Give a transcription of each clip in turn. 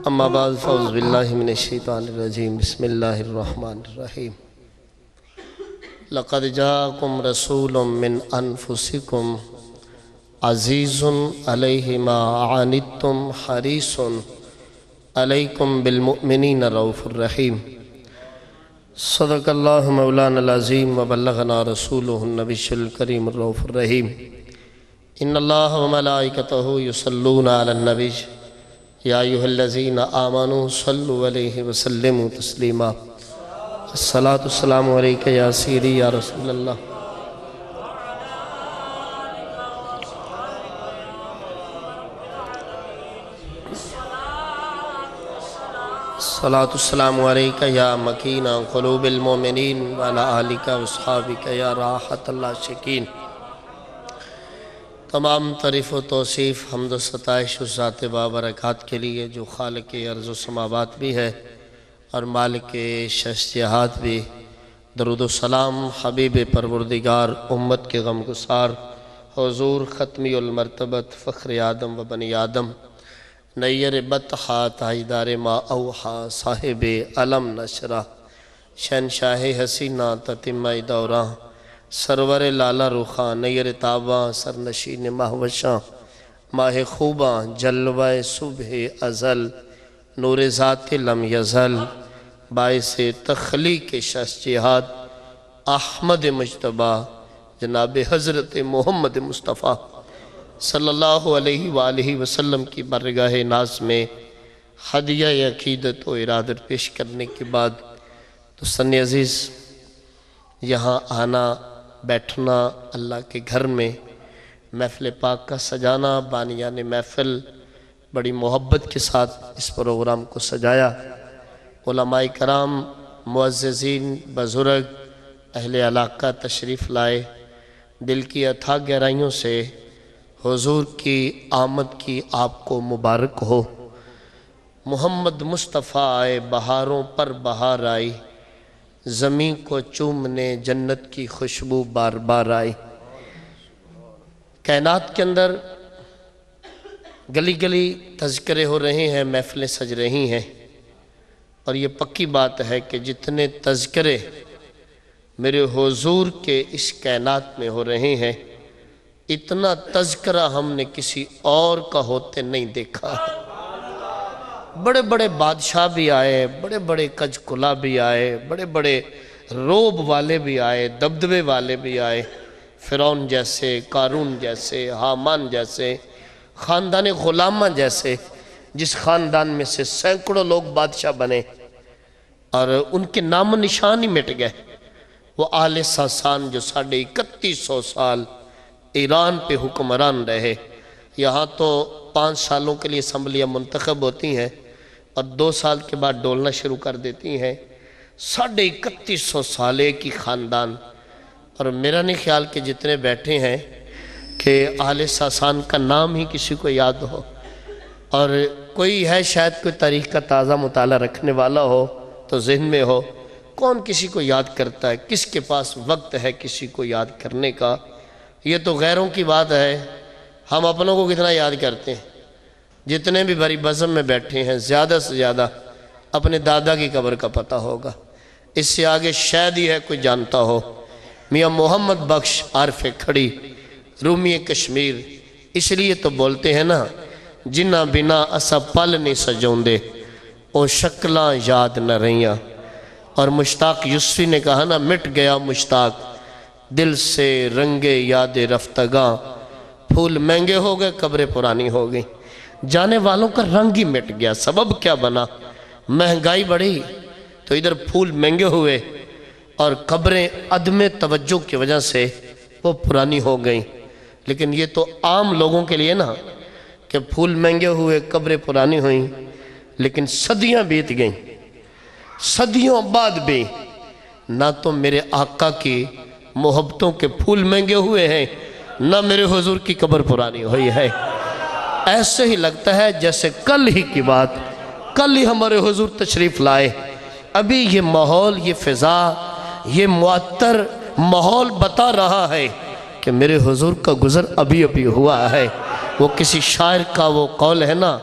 اما بعد فاعوذ باللہ من الشیطان الرجیم بسم اللہ الرحمن الرحیم لقد جاءکم رسول من انفسکم عزیز علیہ ما عنتم حریص علیکم بالمؤمنین رؤوف الرحیم صدق اللہ مولانا العظیم وبلغنا رسولہ النبی الکریم الرؤوف الرحیم ان اللہ وملائکتہ یصلون علی النبی یا ایہا الذین آمنوا صلوا علیہ وسلموا تسلیما الصلاة والسلام علیکہ یا سیدی یا رسول اللہ الصلاة والسلام علیکہ یا مکین قلوب المومنین وعلی آلکہ واصحابکہ یا راحت اللہ شکین۔ تمام تعریف و توصیف حمد و ستائش اس ذات بابرکات کے لیے جو خالق ارض و سماوات بھی ہے اور مالک شخصیات بھی۔ درود و سلام حبیب پروردگار امت کے غم گسار حضور ختمی المرتبت فخر آدم و بنی آدم نیر بطحا تاجدار ما اوحا صاحب علم نشرہ شہنشاہ حسینہ تتمہ دوراں سرور لالا رخاں نیر تاباں سرنشین مہوشاں ماہ خوباں جلوہ صبح ازل نور ذات لم یزل باعث تخلیق شخصیات احمد مجتبیٰ جناب حضرت محمد مصطفیٰ صلی اللہ علیہ وآلہ وسلم کی برگاہ ناز میں ہدیہ عقیدت و ارادت پیش کرنے کے بعد دوستان عزیز یہاں آنا بیٹھنا اللہ کے گھر میں محفل پاک کا سجانا بانیان محفل بڑی محبت کے ساتھ اس پروگرام کو سجایا۔ علماء کرام معززین بزرگ اہل علاقہ تشریف لائے، دل کی اتھا گہرائیوں سے حضور کی آمد کی آپ کو مبارک ہو۔ محمد مصطفیٰ آئے بہاروں پر بہار آئی، زمین کو چومنے جنت کی خوشبو بار بار آئی۔ کائنات کے اندر گلی گلی تذکرے ہو رہے ہیں، محفلیں سج رہی ہیں، اور یہ پکی بات ہے کہ جتنے تذکرے میرے حضور کے اس کائنات میں ہو رہے ہیں اتنا تذکرہ ہم نے کسی اور کا ہوتے نہیں دیکھا۔ بڑے بڑے بادشاہ بھی آئے، بڑے بڑے کج کلا بھی آئے، بڑے بڑے روب والے بھی آئے، دبدبے والے بھی آئے، فرعون جیسے، قارون جیسے، حامان جیسے، خاندان غلامہ جیسے، جس خاندان میں سے سینکڑوں لوگ بادشاہ بنے اور ان کے نام و نشان ہی مٹ گئے۔ وہ آل ساسان جو 3150 سال ایران پہ حکمران رہے، یہاں تو 5 سالوں کے لیے اسمبلیاں منتخب ہوتی ہیں اور 2 سال کے بعد ڈولنا شروع کر دیتی ہیں۔ 3150 سال کی خاندان، اور میرا نہیں خیال کہ جتنے بیٹھے ہیں کہ آل ساسان کا نام ہی کسی کو یاد ہو، اور کوئی ہے شاید کوئی تاریخ کا تازہ مطالعہ رکھنے والا ہو تو ذہن میں ہو، کون کسی کو یاد کرتا ہے، کس کے پاس وقت ہے کسی کو یاد کرنے کا؟ یہ تو غیروں کی بات ہے، ہم اپنوں کو کتنا یاد کرتے ہیں۔ جتنے بھی بڑی بزم میں بیٹھے ہیں زیادہ سے زیادہ اپنے دادا کی قبر کا پتہ ہوگا، اس سے آگے شاید ہی ہے کوئی جانتا ہو۔ میاں محمد بخش عارف کھڑی رومی کشمیر، اس لیے تو بولتے ہیں نا جنہ بنا اسا پل نہیں سجوندے او شکلاں یاد نہ رہیاں، اور مشتاق یوسفی نے کہا نا مٹ گیا مشتاق دل سے رنگے یاد رفتگاں، پھول مہنگے ہو گئے قبریں پرانی ہو گئی۔ جانے والوں کا رنگ ہی مٹ گیا، سبب کیا بنا؟ مہنگائی بڑھی تو ادھر پھول مہنگے ہوئے اور قبریں عدم توجہ کی وجہ سے وہ پرانی ہو گئیں۔ لیکن یہ تو عام لوگوں کے لیے نا کہ پھول مہنگے ہوئے قبریں پرانی ہوئیں، لیکن صدیاں بیت گئیں، صدیوں بعد بھی نہ تو میرے آقا کی محبتوں کے پھول مہنگے ہوئے ہیں نہ میرے حضور کی قبر پرانی ہوئی ہے۔ ایسے ہی لگتا ہے جیسے کل ہی کی بات، کل ہی ہمارے حضور تشریف لائے، ابھی یہ ماحول، یہ فضا، یہ معطر ماحول بتا رہا ہے کہ میرے حضور کا گزر ابھی ابھی ہوا ہے۔ وہ کسی شاعر کا وہ قول ہے نا،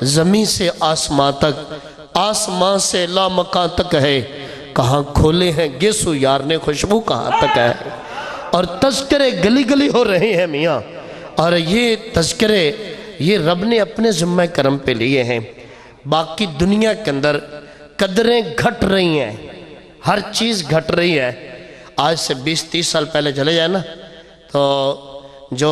زمین سے آسمان تک، آسمان سے لامکان تک ہے، کہاں کھولے ہیں گیسو یار نے خوشبو کہاں تک ہے۔ اور تذکرے گلی گلی ہو رہے ہیں میاں، اور یہ تذکرے یہ رب نے اپنے ذمہ کرم پہ لیے ہیں۔ باقی دنیا کے اندر قدریں گھٹ رہی ہیں، ہر چیز گھٹ رہی ہے۔ آج سے 20-30 سال پہلے چلے جائے نا تو جو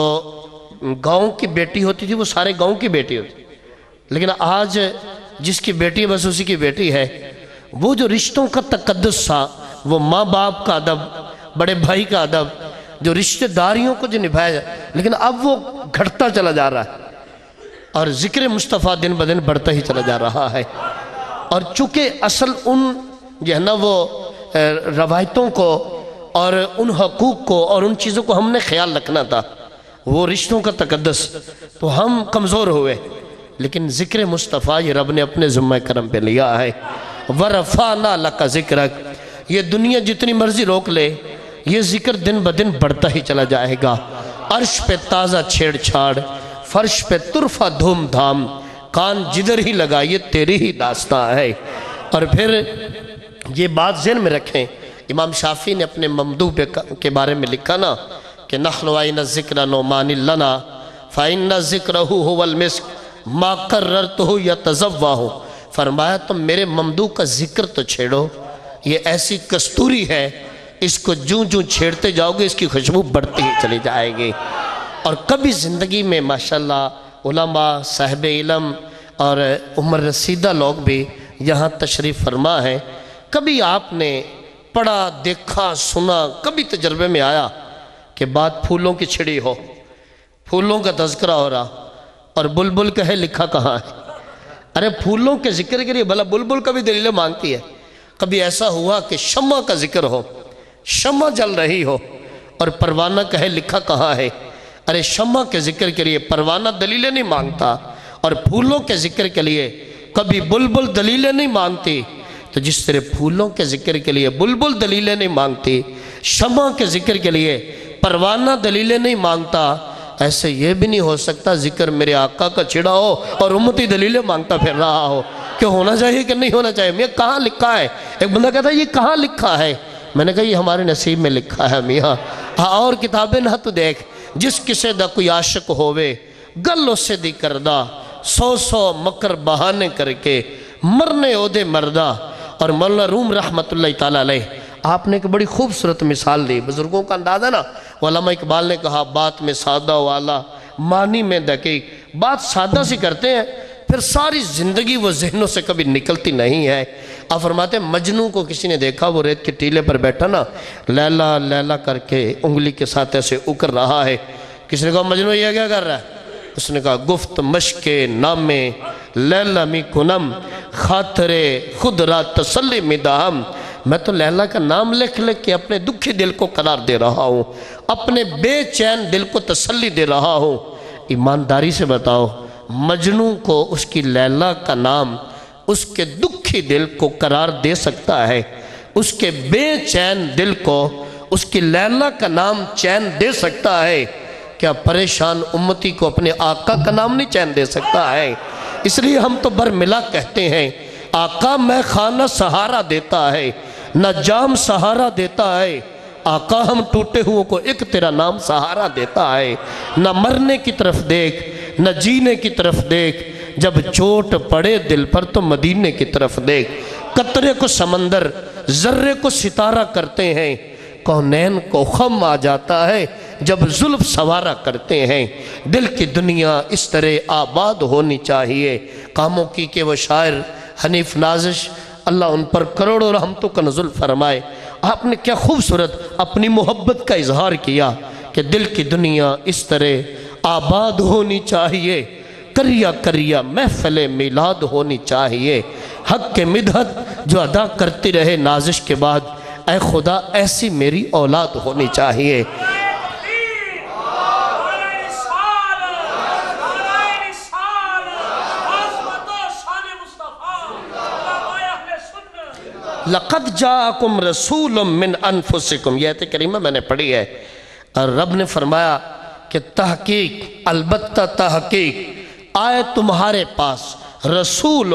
گاؤں کی بیٹی ہوتی تھی وہ سارے گاؤں کی بیٹی ہوتی تھی، لیکن آج جس کی بیٹی بس اسی کی بیٹی ہے۔ وہ جو رشتوں کا تقدس تھا، وہ ماں باپ کا ادب، بڑے بھائی کا ادب، جو رشتہ داریوں کو جو نبھایا جائے، لیکن اب وہ گھٹتا چلا جا رہا ہے، اور ذکر مصطفیٰ دن بدن بڑھتا ہی چلا جا رہا ہے۔ اور چونکہ اصل ان جو ہے نا وہ روایتوں کو اور ان حقوق کو اور ان چیزوں کو ہم نے خیال رکھنا تھا، وہ رشتوں کا تقدس، تو ہم کمزور ہوئے، لیکن ذکر مصطفیٰ یہ رب نے اپنے ذمہ کرم پہ لیا ہے۔ وَرَفَعْنَا لَكَ ذِكْرَكَ، یہ دنیا جتنی مرضی روک لے، یہ ذکر دن بدن بڑھتا ہی چلا جائے گا۔ عرش پہ تازہ چھیڑ چھاڑ، فرش پہ طرفہ دھوم دھام، کان جدھر ہی لگا یہ تیری ہی داستان ہے۔ اور پھر یہ بات ذہن میں رکھیں، امام شافعی نے اپنے ممدوح کے بارے میں لکھا نا کہ نحن وَإِنَ الذِّكْرَ نُعْمَانِ لَنَا فَإِنَّ ذِكْرَهُ هُوَ الْمِسْكُ مَا قَرَّرْتُهُ يَتَزَوَّهُ، فرمایا تم میرے ممدوح کا ذکر تو چھیڑو، یہ ایسی کستوری ہے، اس کو جوں جوں چھیڑتے جاؤ گے اس کی خوشبو بڑھتی ہی چلی جائے گی۔ اور کبھی زندگی میں ماشاءاللہ علماء، صاحب علم اور عمر رسیدہ لوگ بھی یہاں تشریف فرما ہے، کبھی آپ نے پڑھا دیکھا سنا، کبھی تجربے میں آیا کہ بات پھولوں کی چھڑی ہو، پھولوں کا تذکرہ ہو رہا اور بلبل کہے لکھا کہاں ہے؟ ارے پھولوں کے ذکر کے لیے بھلا بلبل کا بھی دلیلیں مانگتی ہے۔ کبھی ایسا ہوا کہ شمع کا ذکر ہو، شمع جل رہی ہو اور پروانہ کہے لکھا کہاں ہے؟ ارے شمع کے ذکر کے لیے پروانہ دلیلیں نہیں مانگتا، اور پھولوں کے ذکر کے لیے کبھی بلبل دلیلیں نہیں مانگتی، تو جس طرح پھولوں کے ذکر کے لیے بلبل دلیلیں نہیں مانگتی، شمع کے ذکر کے لیے پروانہ دلیلیں نہیں مانگتا، ایسے یہ بھی نہیں ہو سکتا ذکر میرے آقا کا چھڑا ہو اور امتی دلیلیں مانگتا پھر رہا ہو کہ ہونا چاہیے کہ نہیں ہونا چاہیے۔ میاں کہاں لکھا ہے؟ ایک بندہ کہتا ہے یہ کہاں لکھا ہے؟ میں نے کہا یہ ہمارے نصیب میں لکھا ہے میاں، اور کتابیں نہ تو دیکھ، جس کسے دا کوئی عاشق ہووے گل اسے دی کردہ، 100 مکر بہانے کر کے مرنے او دے مردہ۔ اور مولانا روم رحمت اللہ تعالیٰ علیہ آپ نے ایک بڑی خوبصورت مثال دی، بزرگوں کا انداز ہے نا، علامہ اقبال نے کہا بات میں سادہ والا معنی میں دقیق، بات سادہ سی کرتے ہیں پھر ساری زندگی وہ ذہنوں سے کبھی نکلتی نہیں ہے۔ آپ فرماتے ہیں مجنوں کو کسی نے دیکھا وہ ریت کے ٹیلے پر بیٹھا نا، لیلا لیلا کر کے انگلی کے ساتھ ایسے اکر رہا ہے، کسی نے کہا مجنوں یہ کیا کر رہا ہے؟ اس نے کہا گفت مشک نامے لیلا می کنم خاطر خود را تسلی می دہم، میں تو لیلا کا نام لکھ لکھ کے اپنے دکھی دل کو قرار دے رہا ہوں، اپنے بے چین دل کو تسلی دے رہا ہوں۔ ایمانداری سے بتاؤ مجنوں کو اس کی لیلا کا نام اس کے دکھی دل کو قرار دے سکتا ہے؟ اس کے بے چین دل کو اس کی لیلا کا نام چین دے سکتا ہے؟ کیا پریشان امتی کو اپنے آقا کا نام نہیں چین دے سکتا ہے؟ اس لیے ہم تو برملا کہتے ہیں آقا میں خانہ سہارا دیتا ہے، نہ جام سہارا دیتا ہے، آقا ہم ٹوٹے ہوں کو ایک تیرا نام سہارا دیتا ہے۔ نہ مرنے کی طرف دیکھ نہ جینے کی طرف دیکھ، جب چوٹ پڑے دل پر تو مدینے کی طرف دیکھ، قطرے کو سمندر ذرے کو ستارہ کرتے ہیں، کونین کو خم آ جاتا ہے جب زلف سوارا کرتے ہیں۔ دل کی دنیا اس طرح آباد ہونی چاہیے۔ کاموں کی کہ وہ شاعر حنیف نازش اللہ ان پر کروڑوں رحمتوں کا نزول فرمائے، آپ نے کیا خوبصورت اپنی محبت کا اظہار کیا کہ دل کی دنیا اس طرح آباد ہونی چاہیے، کریا کریا محفل میلاد ہونی چاہیے، حق کے مدحت جو ادا کرتی رہے نازش کے بعد، اے خدا ایسی میری اولاد ہونی چاہیے۔ لَقَدْ جَاءَكُمْ رَسُولٌ مِّنْ أَنفُسِكُمْ، یہ آیت کریمہ میں نے پڑھی ہے، اور رب نے فرمایا کہ تحقیق البتہ تحقیق آئے تمہارے پاس رسول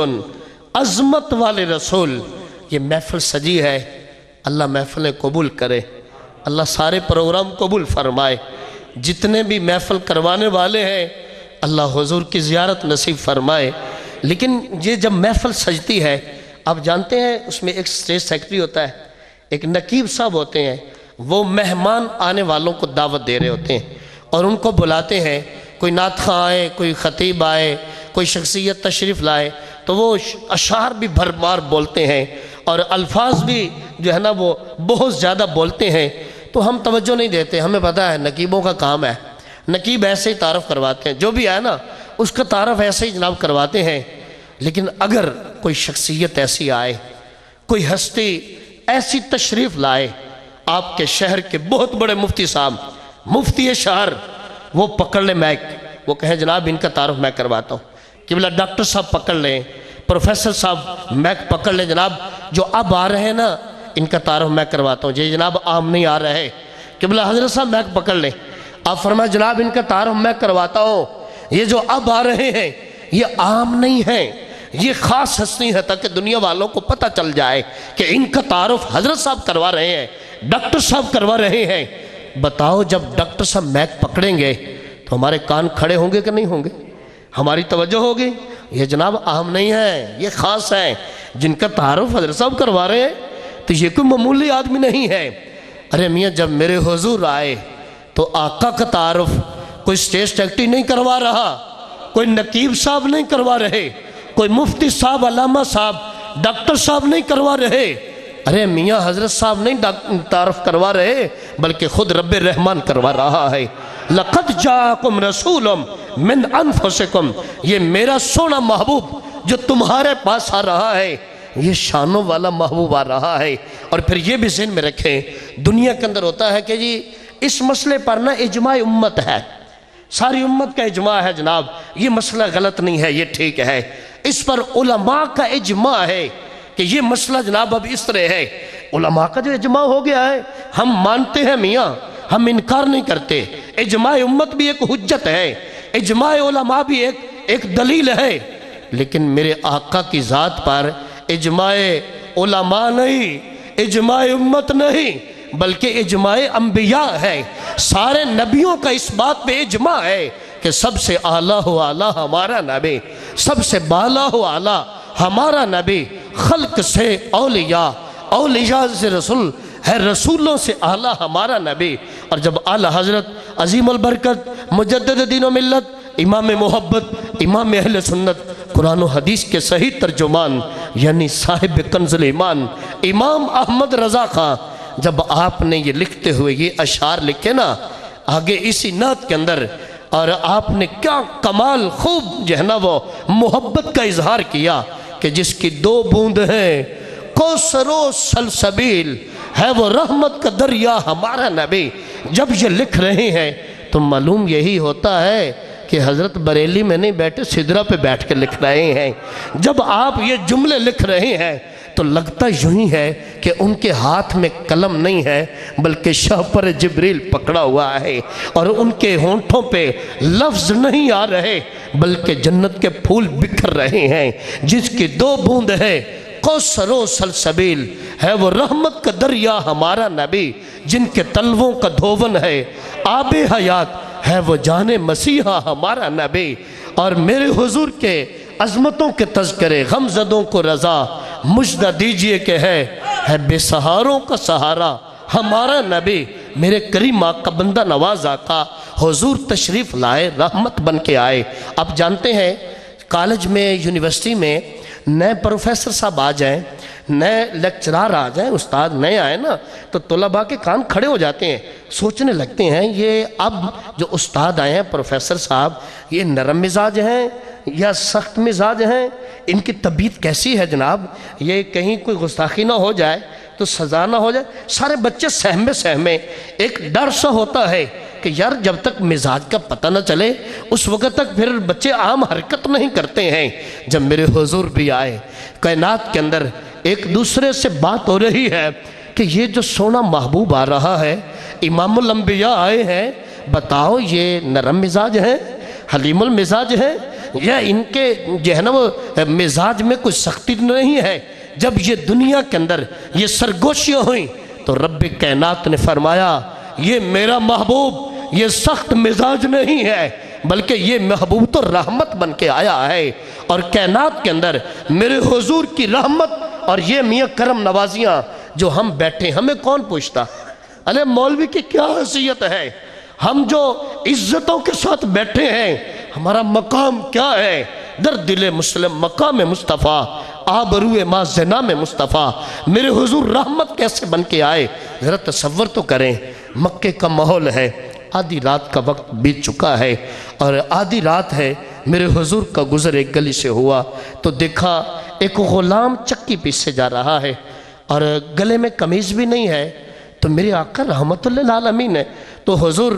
عظمت والے رسول. یہ محفل سجی ہے، اللہ محفلیں قبول کرے، اللہ سارے پروگرام قبول فرمائے. جتنے بھی محفل کروانے والے ہیں اللہ حضور کی زیارت نصیب فرمائے. لیکن یہ جب محفل سجتی ہے، آپ جانتے ہیں اس میں ایک اسٹیج سیکرٹری ہوتا ہے، ایک نقیب صاحب ہوتے ہیں، وہ مہمان آنے والوں کو دعوت دے رہے ہوتے ہیں اور ان کو بلاتے ہیں. کوئی نعت خواں آئے، کوئی خطیب آئے، کوئی شخصیت تشریف لائے تو وہ اشعار بھی بھر مار بولتے ہیں اور الفاظ بھی جو ہے نا وہ بہت زیادہ بولتے ہیں. تو ہم توجہ نہیں دیتے، ہمیں پتہ ہے نقیبوں کا کام ہے، نقیب ایسے ہی تعارف کرواتے ہیں، جو بھی ہے نا اس کا تعارف ایسے ہی جناب کرواتے ہیں. لیکن اگر کوئی شخصیت ایسی آئے، کوئی ہستی ایسی تشریف لائے، آپ کے شہر کے بہت بڑے مفتی صاحب، مفتی شہر، وہ پکڑ لیں مائک، وہ کہیں جناب ان کا تعارف میں کرواتا ہوں. قبلہ ڈاکٹر صاحب پکڑ لیں، پروفیسر صاحب مائک پکڑ لیں، جناب جو اب آ رہے ہیں نا ان کا تعارف میں کرواتا ہوں. جی جناب عام نہیں آ رہے. قبلہ حضرت صاحب مائک پکڑ لیں، آپ فرمائیں جناب ان کا تعارف میں کرواتا ہوں. یہ جو اب آ رہے ہیں یہ عام نہیں ہیں، یہ خاص ہستی ہے تاکہ دنیا والوں کو پتہ چل جائے کہ ان کا تعارف حضرت صاحب کروا رہے ہیں، ڈاکٹر صاحب کروا رہے ہیں. بتاؤ جب ڈاکٹر صاحب مائک پکڑیں گے تو ہمارے کان کھڑے ہوں گے کہ نہیں ہوں گے؟ ہماری توجہ ہوگی. یہ جناب عام نہیں ہے، یہ خاص ہے. جن کا تعارف حضرت صاحب کروا رہے ہیں تو یہ کوئی معمولی آدمی نہیں ہے. ارے میاں جب میرے حضور آئے تو آقا کا تعارف کوئی اسٹیج سیکرٹری نہیں کروا رہا، کوئی نقیب صاحب نہیں کروا رہے، کوئی مفتی صاحب، علامہ صاحب، ڈاکٹر صاحب نہیں کروا رہے. ارے میاں حضرت صاحب نہیں تعارف کروا رہے بلکہ خود رب رحمان کروا رہا ہے. لَقَدْ جَاءَكُمْ رَسُولٌ مِّنْ أَنفُسِكُمْ، یہ میرا سونا محبوب جو تمہارے پاس آ رہا ہے، یہ شانوں والا محبوب آ رہا ہے. اور پھر یہ بھی ذہن میں رکھیں، دنیا کے اندر ہوتا ہے کہ جی اس مسئلے پر نا اجماع امت ہے، ساری امت کا اجماع ہے جناب، یہ مسئلہ غلط نہیں ہے، یہ ٹھیک ہے. اس پر علماء کا اجماع ہے کہ یہ مسئلہ جناب اب اس طرح ہے. علماء کا جو اجماع ہو گیا ہے ہم مانتے ہیں میاں، ہم انکار نہیں کرتے. اجماع امت بھی ایک حجت ہے، اجماع علماء بھی ایک دلیل ہے. لیکن میرے آقا کی ذات پر اجماع علماء نہیں، اجماع امت نہیں، بلکہ اجماع انبیاء ہے. سارے نبیوں کا اس بات پہ اجماع ہے کہ سب سے اعلیٰ و اعلیٰ ہمارا نبی، سب سے بالا و اعلیٰ ہمارا نبی، خلق سے اولیاء، اولیاء سے رسول ہے، رسولوں سے اعلیٰ ہمارا نبی. اور جب اعلیٰ حضرت عظیم البرکت مجدد دین و ملت، امام محبت، امام اہل سنت، قرآن و حدیث کے صحیح ترجمان یعنی صاحب کنز ایمان امام احمد رضا خان، جب آپ نے یہ لکھتے ہوئے یہ اشعار لکھے نا آگے اسی نعت کے اندر، اور آپ نے کیا کمال خوب جو ہے نا وہ محبت کا اظہار کیا کہ جس کی 2 بوند ہیں کوثر و سلسبیل، ہے وہ رحمت کا دریا ہمارا نبی. جب یہ لکھ رہے ہیں تو معلوم یہی ہوتا ہے کہ حضرت بریلی میں نہیں بیٹھے، سدرہ پہ بیٹھ کے لکھ رہے ہیں. جب آپ یہ جملے لکھ رہے ہیں تو لگتا یوں ہی ہے کہ ان کے ہاتھ میں قلم نہیں ہے بلکہ شاہ پر جبریل پکڑا ہوا ہے، اور ان کے ہونٹوں پہ لفظ نہیں آ رہے بلکہ جنت کے پھول بکھر رہے ہیں. جس کی 2 بوند ہے کوثر و سلسبیل، ہے وہ رحمت کا دریا ہمارا نبی. جن کے تلووں کا دھوون ہے آب حیات، ہے وہ جان مسیحا ہمارا نبی. اور میرے حضور کے عظمتوں کے تذکرے، غمزدوں کو رضا مجدہ دیجئے کہ ہے بے سہاروں کا سہارا ہمارا نبی. میرے کریم آقا بندہ نواز آقا حضور تشریف لائے، رحمت بن کے آئے. آپ جانتے ہیں کالج میں، یونیورسٹی میں نئے پروفیسر صاحب آ جائیں، نئے لیکچرار آ جائیں، استاد نئے آئے نا تو طلباء کے کان کھڑے ہو جاتے ہیں، سوچنے لگتے ہیں یہ اب جو استاد آئے ہیں پروفیسر صاحب، یہ نرم مزاج ہیں یا سخت مزاج ہیں، ان کی طبیعت کیسی ہے جناب، یہ کہیں کوئی گستاخی نہ ہو جائے تو سزا نہ ہو جائے. سارے بچے سہمے ایک ڈر سا ہوتا ہے کہ یار جب تک مزاج کا پتہ نہ چلے اس وقت تک پھر بچے عام حرکت نہیں کرتے ہیں. جب میرے حضور بھی آئے، کائنات کے اندر ایک دوسرے سے بات ہو رہی ہے کہ یہ جو سونا محبوب آ رہا ہے، امام الانبیاء آئے ہیں، بتاؤ یہ نرم مزاج ہیں، حلیم المزاج ہیں، یہ ان کے جو ہے نا وہ مزاج میں کوئی سختی نہیں ہے۔ جب یہ دنیا کے اندر یہ سرگوشیاں ہوئیں تو رب کائنات نے فرمایا یہ میرا محبوب یہ سخت مزاج نہیں ہے، بلکہ یہ محبوب تو رحمت بن کے آیا ہے، اور کائنات کے اندر میرے حضور کی رحمت اور یہ میاں کرم نوازیاں جو ہم بیٹھے ہمیں کون پوچھتا؟ ارے مولوی کی کیا حیثیت ہے؟ ہم جو عزتوں کے ساتھ بیٹھے ہیں ہمارا مقام کیا ہے؟ در دل مسلم مقام مصطفیٰ، آبرو ما زنام مصطفیٰ، میرے حضور رحمت کیسے بن کے آئے؟ ذرا تصور تو کریں، مکے کا ماحول ہے، آدھی رات کا وقت بیت چکا ہے، اور آدھی رات ہے، میرے حضور کا گزر ایک گلی سے ہوا تو دیکھا ایک غلام چکی پیسے جا رہا ہے اور گلے میں قمیض بھی نہیں ہے، تو میرے آقا رحمت اللہ العالمین ہے، تو حضور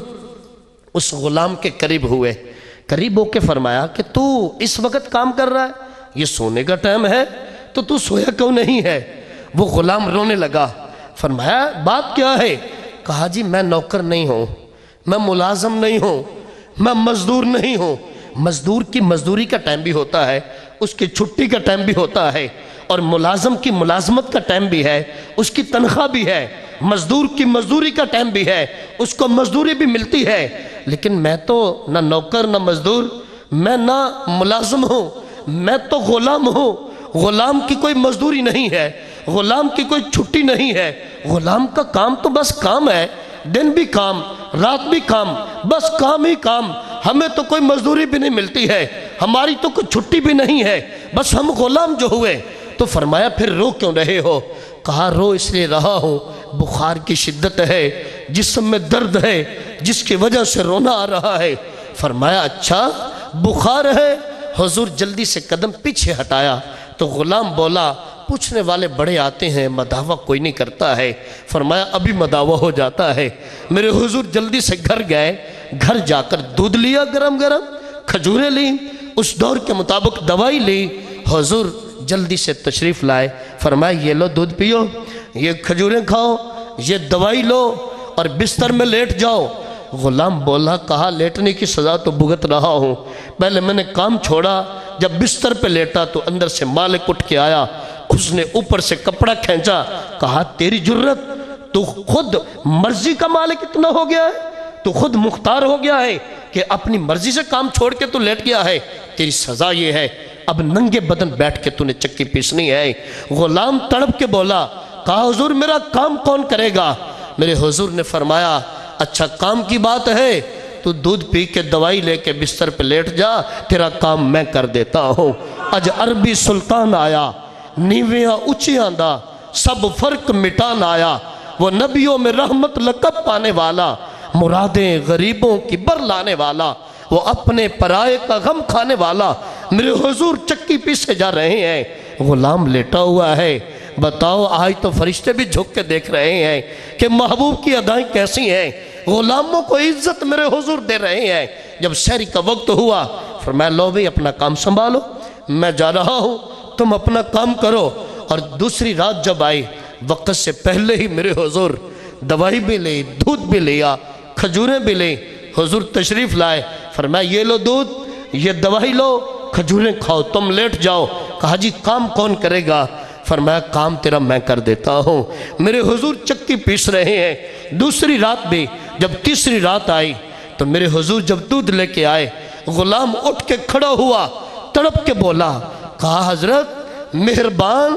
اس غلام کے قریب ہوئے، قریب ہو کے فرمایا کہ تو اس وقت کام کر رہا ہے، یہ سونے کا ٹائم ہے تو سویا کیوں نہیں ہے؟ وہ غلام رونے لگا، فرمایا بات کیا ہے؟ کہا جی میں نوکر نہیں ہوں، میں ملازم نہیں ہوں، میں مزدور نہیں ہوں۔ مزدور کی مزدوری کا ٹائم بھی ہوتا ہے، اس کی چھٹی کا ٹائم بھی ہوتا ہے، اور ملازم کی ملازمت کا ٹائم بھی ہے، اس کی تنخواہ بھی ہے، مزدور کی مزدوری کا ٹائم بھی ہے، اس کو مزدوری بھی ملتی ہے، لیکن میں تو نہ نوکر نہ مزدور، میں نہ ملازم ہوں، میں تو غلام ہوں۔ غلام کی کوئی مزدوری نہیں ہے، غلام کی کوئی چھٹی نہیں ہے، غلام کا کام تو بس کام ہے، دن بھی کام رات بھی کام، بس کام ہی کام، ہمیں تو کوئی مزدوری بھی نہیں ملتی ہے، ہماری تو کوئی چھٹی بھی نہیں ہے، بس ہم غلام جو ہوئے۔ تو فرمایا پھر رو کیوں رہے ہو؟ کہا رو اس لیے رہا ہوں بخار کی شدت ہے، جسم میں درد ہے جس کی وجہ سے رونا آ رہا ہے۔ فرمایا اچھا بخار ہے؟ حضور جلدی سے قدم پیچھے ہٹایا تو غلام بولا پوچھنے والے بڑے آتے ہیں مداوع کوئی نہیں کرتا ہے۔ فرمایا ابھی مداوع ہو جاتا ہے۔ میرے حضور جلدی سے گھر گئے، گھر جا کر دودھ لیا گرم گرم، کھجوریں لی، اس دور کے مطابق دوائی لی، حضور جلدی سے تشریف لائے، فرمایا یہ لو دودھ پیو، یہ کھجوریں کھاؤ، یہ دوائی لو اور بستر میں لیٹ جاؤ۔ غلام بولا کہا لیٹنے کی سزا تو بھگت رہا ہوں، پہلے میں نے کام چھوڑا، جب بستر پہ لیٹا تو اندر سے مالک اٹھ کے آیا، اس نے اوپر سے کپڑا کھینچا، کہا تیری جرت، تو خود مرضی کا مالک اتنا ہو گیا ہے، تو خود مختار ہو گیا ہے کہ اپنی مرضی سے کام چھوڑ کے تو لیٹ گیا ہے، تیری سزا یہ ہے اب ننگے بدن بیٹھ کے تو نے چکی پیسنی ہے۔ غلام تڑپ کے بولا کہا حضور میرا کام کون کرے گا؟ میرے حضور نے فرمایا اچھا کام کی بات ہے تو دودھ پی کے دوائی لے کے بستر پہ لیٹ جا، تیرا کام میں کر دیتا ہوں۔ اج عربی سلطان آیا، نیویاں اچیاں دا سب فرق مٹان آیا، وہ نبیوں میں رحمت لقب پانے والا، مرادیں غریبوں کی بر لانے والا، وہ اپنے پرائے کا غم کھانے والا۔ میرے حضور چکی پیسے جا رہے ہیں، غلام لیٹا ہوا ہے، بتاؤ آج تو فرشتے بھی جھک کے دیکھ رہے ہیں کہ محبوب کی ادائیں کیسی ہیں، غلاموں کو عزت میرے حضور دے رہے ہیں۔ جب سحری کا وقت ہوا فرمایا لو بھی اپنا کام سنبھالو، میں جا رہا ہوں تم اپنا کام کرو۔ اور دوسری رات جب آئی وقت سے پہلے ہی میرے حضور دوائی بھی لی، دودھ بھی لیا، کھجوریں بھی لی، حضور تشریف لائے، فرمایا یہ لو دودھ، یہ دوائی لو، کھجوریں کھاؤ، تم لیٹ جاؤ۔ کہا جی کام کون کرے گا؟ فرمایا کام تیرا میں کر دیتا ہوں۔ میرے حضور چکی پیس رہے ہیں۔ دوسری رات بھی جب تیسری رات آئی تو میرے حضور جب دودھ لے کے آئے، غلام اٹھ کے کھڑا ہوا، تڑپ کے بولا کہا حضرت مہربان،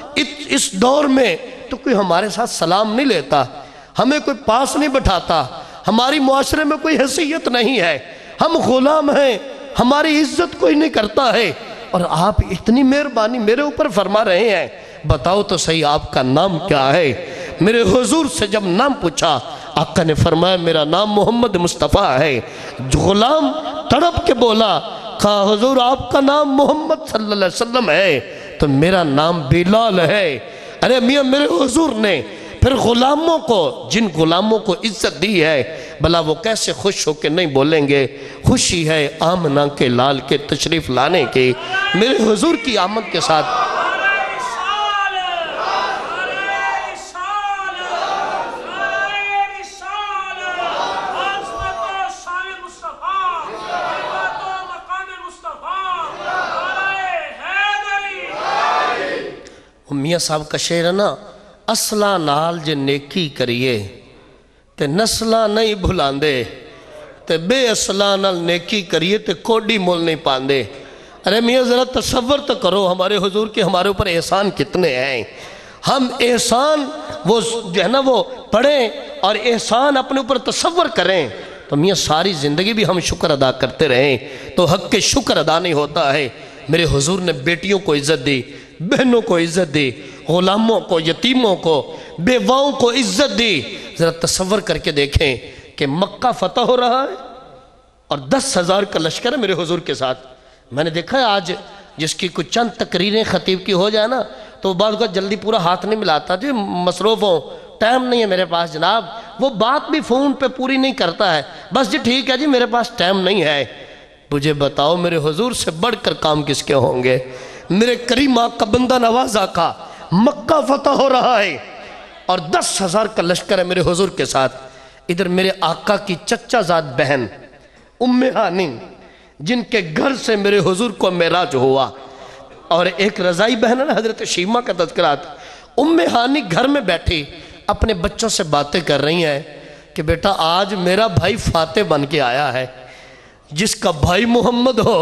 اس دور میں تو کوئی ہمارے ساتھ سلام نہیں لیتا، ہمیں کوئی پاس نہیں بٹھاتا، ہماری معاشرے میں کوئی حیثیت نہیں ہے، ہم غلام ہیں، ہماری عزت کوئی نہیں کرتا ہے، اور آپ اتنی مہربانی میرے اوپر فرما رہے ہیں، بتاؤ تو صحیح آپ کا نام کیا ہے؟ میرے حضور سے جب نام پوچھا آقا نے فرمایا میرا نام محمد مصطفیٰ ہے۔ غلام تڑپ کے بولا کہا حضور آپ کا نام محمد صلی اللہ علیہ وسلم ہے تو میرا نام بلال ہے۔ ارے میاں میرے حضور نے پھر غلاموں کو، جن غلاموں کو عزت دی ہے، بھلا وہ کیسے خوش ہو کے نہیں بولیں گے خوشی ہے آمنہ کے لال کے تشریف لانے کی۔ میرے حضور کی آمد کے ساتھ میاں صاحب کا شعر ہے نا، اصلاں نال جے نیکی کریے تے نسلاں نہیں بھلاندے، تے بے اصلاں نال نیکی کریے تے کوڈی مول نہیں پاندے۔ ارے میاں ذرا تصور تو کرو ہمارے حضور کے ہمارے اوپر احسان کتنے ہیں۔ ہم احسان وہ جو ہے نا وہ پڑھیں اور احسان اپنے اوپر تصور کریں تو میاں ساری زندگی بھی ہم شکر ادا کرتے رہیں تو حق کے شکر ادا نہیں ہوتا ہے۔ میرے حضور نے بیٹیوں کو عزت دی، بہنوں کو عزت دی، غلاموں کو، یتیموں کو، بیواؤں کو عزت دی۔ ذرا تصور کر کے دیکھیں کہ مکہ فتح ہو رہا ہے اور 10,000 کا لشکر ہے میرے حضور کے ساتھ۔ میں نے دیکھا ہے آج جس کی کچھ چند تقریریں خطیب کی ہو جائے نا تو بعض کا جلدی پورا ہاتھ نہیں ملاتا، جی مصروف ہوں، ٹائم نہیں ہے میرے پاس جناب، وہ بات بھی فون پہ پوری نہیں کرتا ہے، بس جی ٹھیک ہے جی میرے پاس ٹائم نہیں ہے۔ مجھے بتاؤ میرے حضور سے بڑھ کر کام کس کے ہوں گے؟ میرے کریم آقا بندہ نواز آقا، مکہ فتح ہو رہا ہے اور 10,000 کا لشکر ہے میرے حضور کے ساتھ۔ ادھر میرے آقا کی چچا زاد بہن ام ہانی جن کے گھر سے میرے حضور کو معراج ہوا، اور ایک رضائی بہن ہے نا حضرت شیمہ کا تذکرات، ام ہانی گھر میں بیٹھی اپنے بچوں سے باتیں کر رہی ہیں کہ بیٹا آج میرا بھائی فاتح بن کے آیا ہے، جس کا بھائی محمد ہو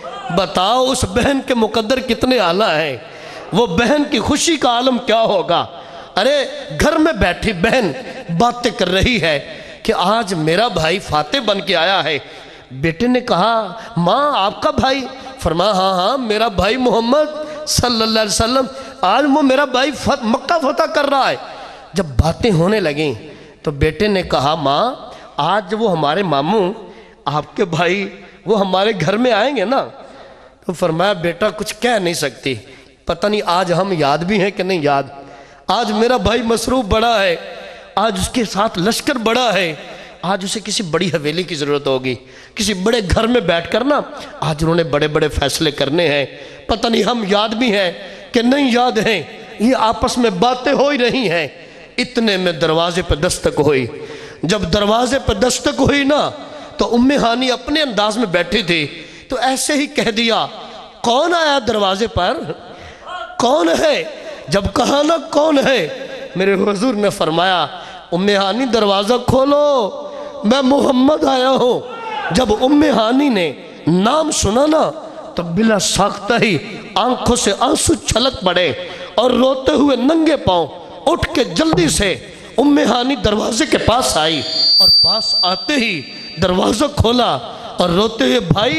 بتاؤ اس بہن کے مقدر کتنے اعلیٰ ہیں، وہ بہن کی خوشی کا عالم کیا ہوگا۔ ارے گھر میں بیٹھی بہن باتیں کر رہی ہے کہ آج میرا بھائی فاتح بن کے آیا ہے۔ بیٹے نے کہا ماں آپ کا بھائی؟ فرمایا ہاں ہاں میرا بھائی محمد صلی اللہ علیہ وسلم، آج وہ میرا بھائی مکہ فتح کر رہا ہے۔ جب باتیں ہونے لگیں تو بیٹے نے کہا ماں آج وہ ہمارے ماموں آپ کے بھائی وہ ہمارے گھر میں آئیں گے نا؟ تو فرمایا بیٹا کچھ کہہ نہیں سکتی، پتہ نہیں آج ہم یاد بھی ہیں کہ نہیں یاد، آج میرا بھائی مصروف بڑا ہے، آج اس کے ساتھ لشکر بڑا ہے، آج اسے کسی بڑی حویلی کی ضرورت ہوگی، کسی بڑے گھر میں بیٹھ کر نا آج انہوں نے بڑے بڑے فیصلے کرنے ہیں، پتہ نہیں ہم یاد بھی ہیں کہ نہیں یاد ہیں۔ یہ آپس میں باتیں ہو ہی رہی ہیں، اتنے میں دروازے پہ دستک ہوئی۔ جب دروازے پہ دستک ہوئی نا تو ام ہانی اپنے انداز میں بیٹھی تھی تو ایسے ہی کہہ دیا کون آیا دروازے پر؟ کون ہے؟ جب کہا نا کون ہے، میرے حضور نے فرمایا ام ہانی دروازہ کھولو، میں محمد آیا ہوں۔ جب ام ہانی نے نام سنا نا تو بلا ساختہ ہی آنکھوں سے آنسو چھلک پڑے اور روتے ہوئے ننگے پاؤں اٹھ کے جلدی سے ام ہانی دروازے کے پاس آئی اور پاس آتے ہی دروازہ کھولا اور روتے ہوئے بھائی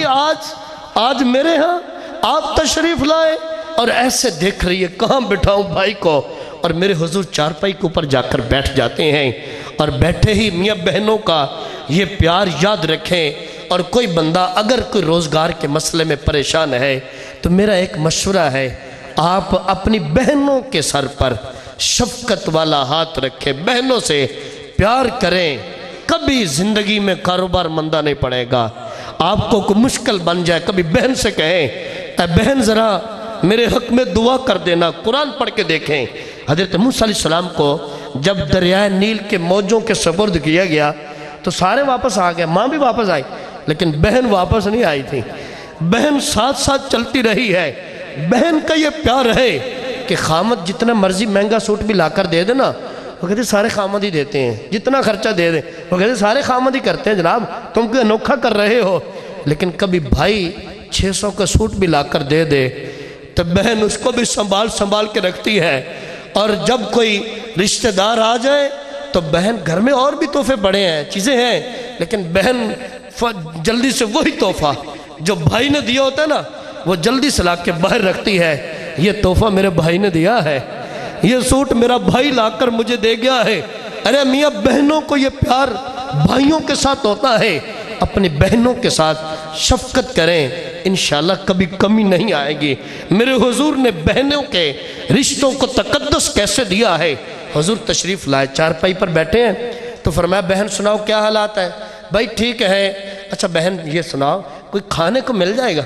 آج میرے ہاں آپ تشریف لائے، اور ایسے دیکھ رہی ہے کہاں بٹھاؤں بھائی کو، اور میرے حضور چارپائی کے اوپر جا کر بیٹھ جاتے ہیں اور بیٹھے ہی میاں بہنوں کا یہ پیار یاد رکھیں۔ اور کوئی بندہ اگر کوئی روزگار کے مسئلے میں پریشان ہے تو میرا ایک مشورہ ہے آپ اپنی بہنوں کے سر پر شفقت والا ہاتھ رکھیں، بہنوں سے پیار کریں، کبھی زندگی میں کاروبار مندہ نہیں پڑے گا۔ آپ کو کوئی مشکل بن جائے کبھی بہن سے کہیں اے بہن ذرا میرے حق میں دعا کر دینا، قرآن پڑھ کے دیکھیں۔ حضرت موسیٰ علیہ السلام کو جب دریائے نیل کے موجوں کے سپرد کیا گیا تو سارے واپس آ گئے، ماں بھی واپس آئی لیکن بہن واپس نہیں آئی تھی۔ بہن ساتھ ساتھ چلتی رہی ہے۔ بہن کا یہ پیار ہے کہ خامد جتنا مرضی مہنگا سوٹ بھی لا کر دے دینا، وہ کہتے سارے خامد ہی دیتے ہیں، جتنا خرچہ دے دیں وہ کہتے سارے خامد ہی کرتے ہیں، جناب تم کوئی انوکھا کر رہے ہو۔ لیکن کبھی بھائی 600 کا سوٹ بھی لا کر دے دے تو بہن اس کو بھی سنبھال کے رکھتی ہے، اور جب کوئی رشتہ دار آ جائے تو بہن گھر میں اور بھی تحفے بڑے ہیں، چیزیں ہیں، لیکن بہن جلدی سے وہی تحفہ جو بھائی نے دیا ہوتا ہے نا وہ جلدی سے لا کے باہر رکھتی ہے، یہ تحفہ میرے بھائی نے دیا ہے، یہ سوٹ میرا بھائی لا کر مجھے دے گیا ہے۔ ارے میاں بہنوں کو یہ پیار بھائیوں کے ساتھ ہوتا ہے، اپنی بہنوں کے ساتھ شفقت کریں، انشاءاللہ کبھی کمی نہیں آئے گی۔ میرے حضور نے بہنوں کے رشتوں کو تقدس کیسے دیا ہے۔ حضور تشریف لائے، چارپائی پر بیٹھے ہیں تو فرمایا بہن سناؤ کیا حالات ہے؟ بھائی ٹھیک ہے۔ اچھا بہن یہ سناؤ کوئی کھانے کو مل جائے گا؟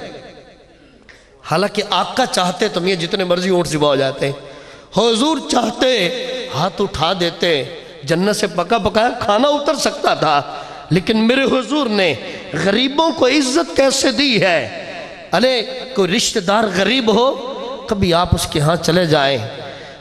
حالانکہ آقا چاہتے تو یہ جتنے مرضی اونٹ ذبح ہو جاتے ہیں، حضور چاہتے ہاتھ اٹھا دیتے، جنت سے پکا پکایا کھانا اتر سکتا تھا، لیکن میرے حضور نے غریبوں کو عزت کیسے دی ہے۔ ارے کوئی رشتہ دار غریب ہو کبھی آپ اس کے ہاں چلے جائیں،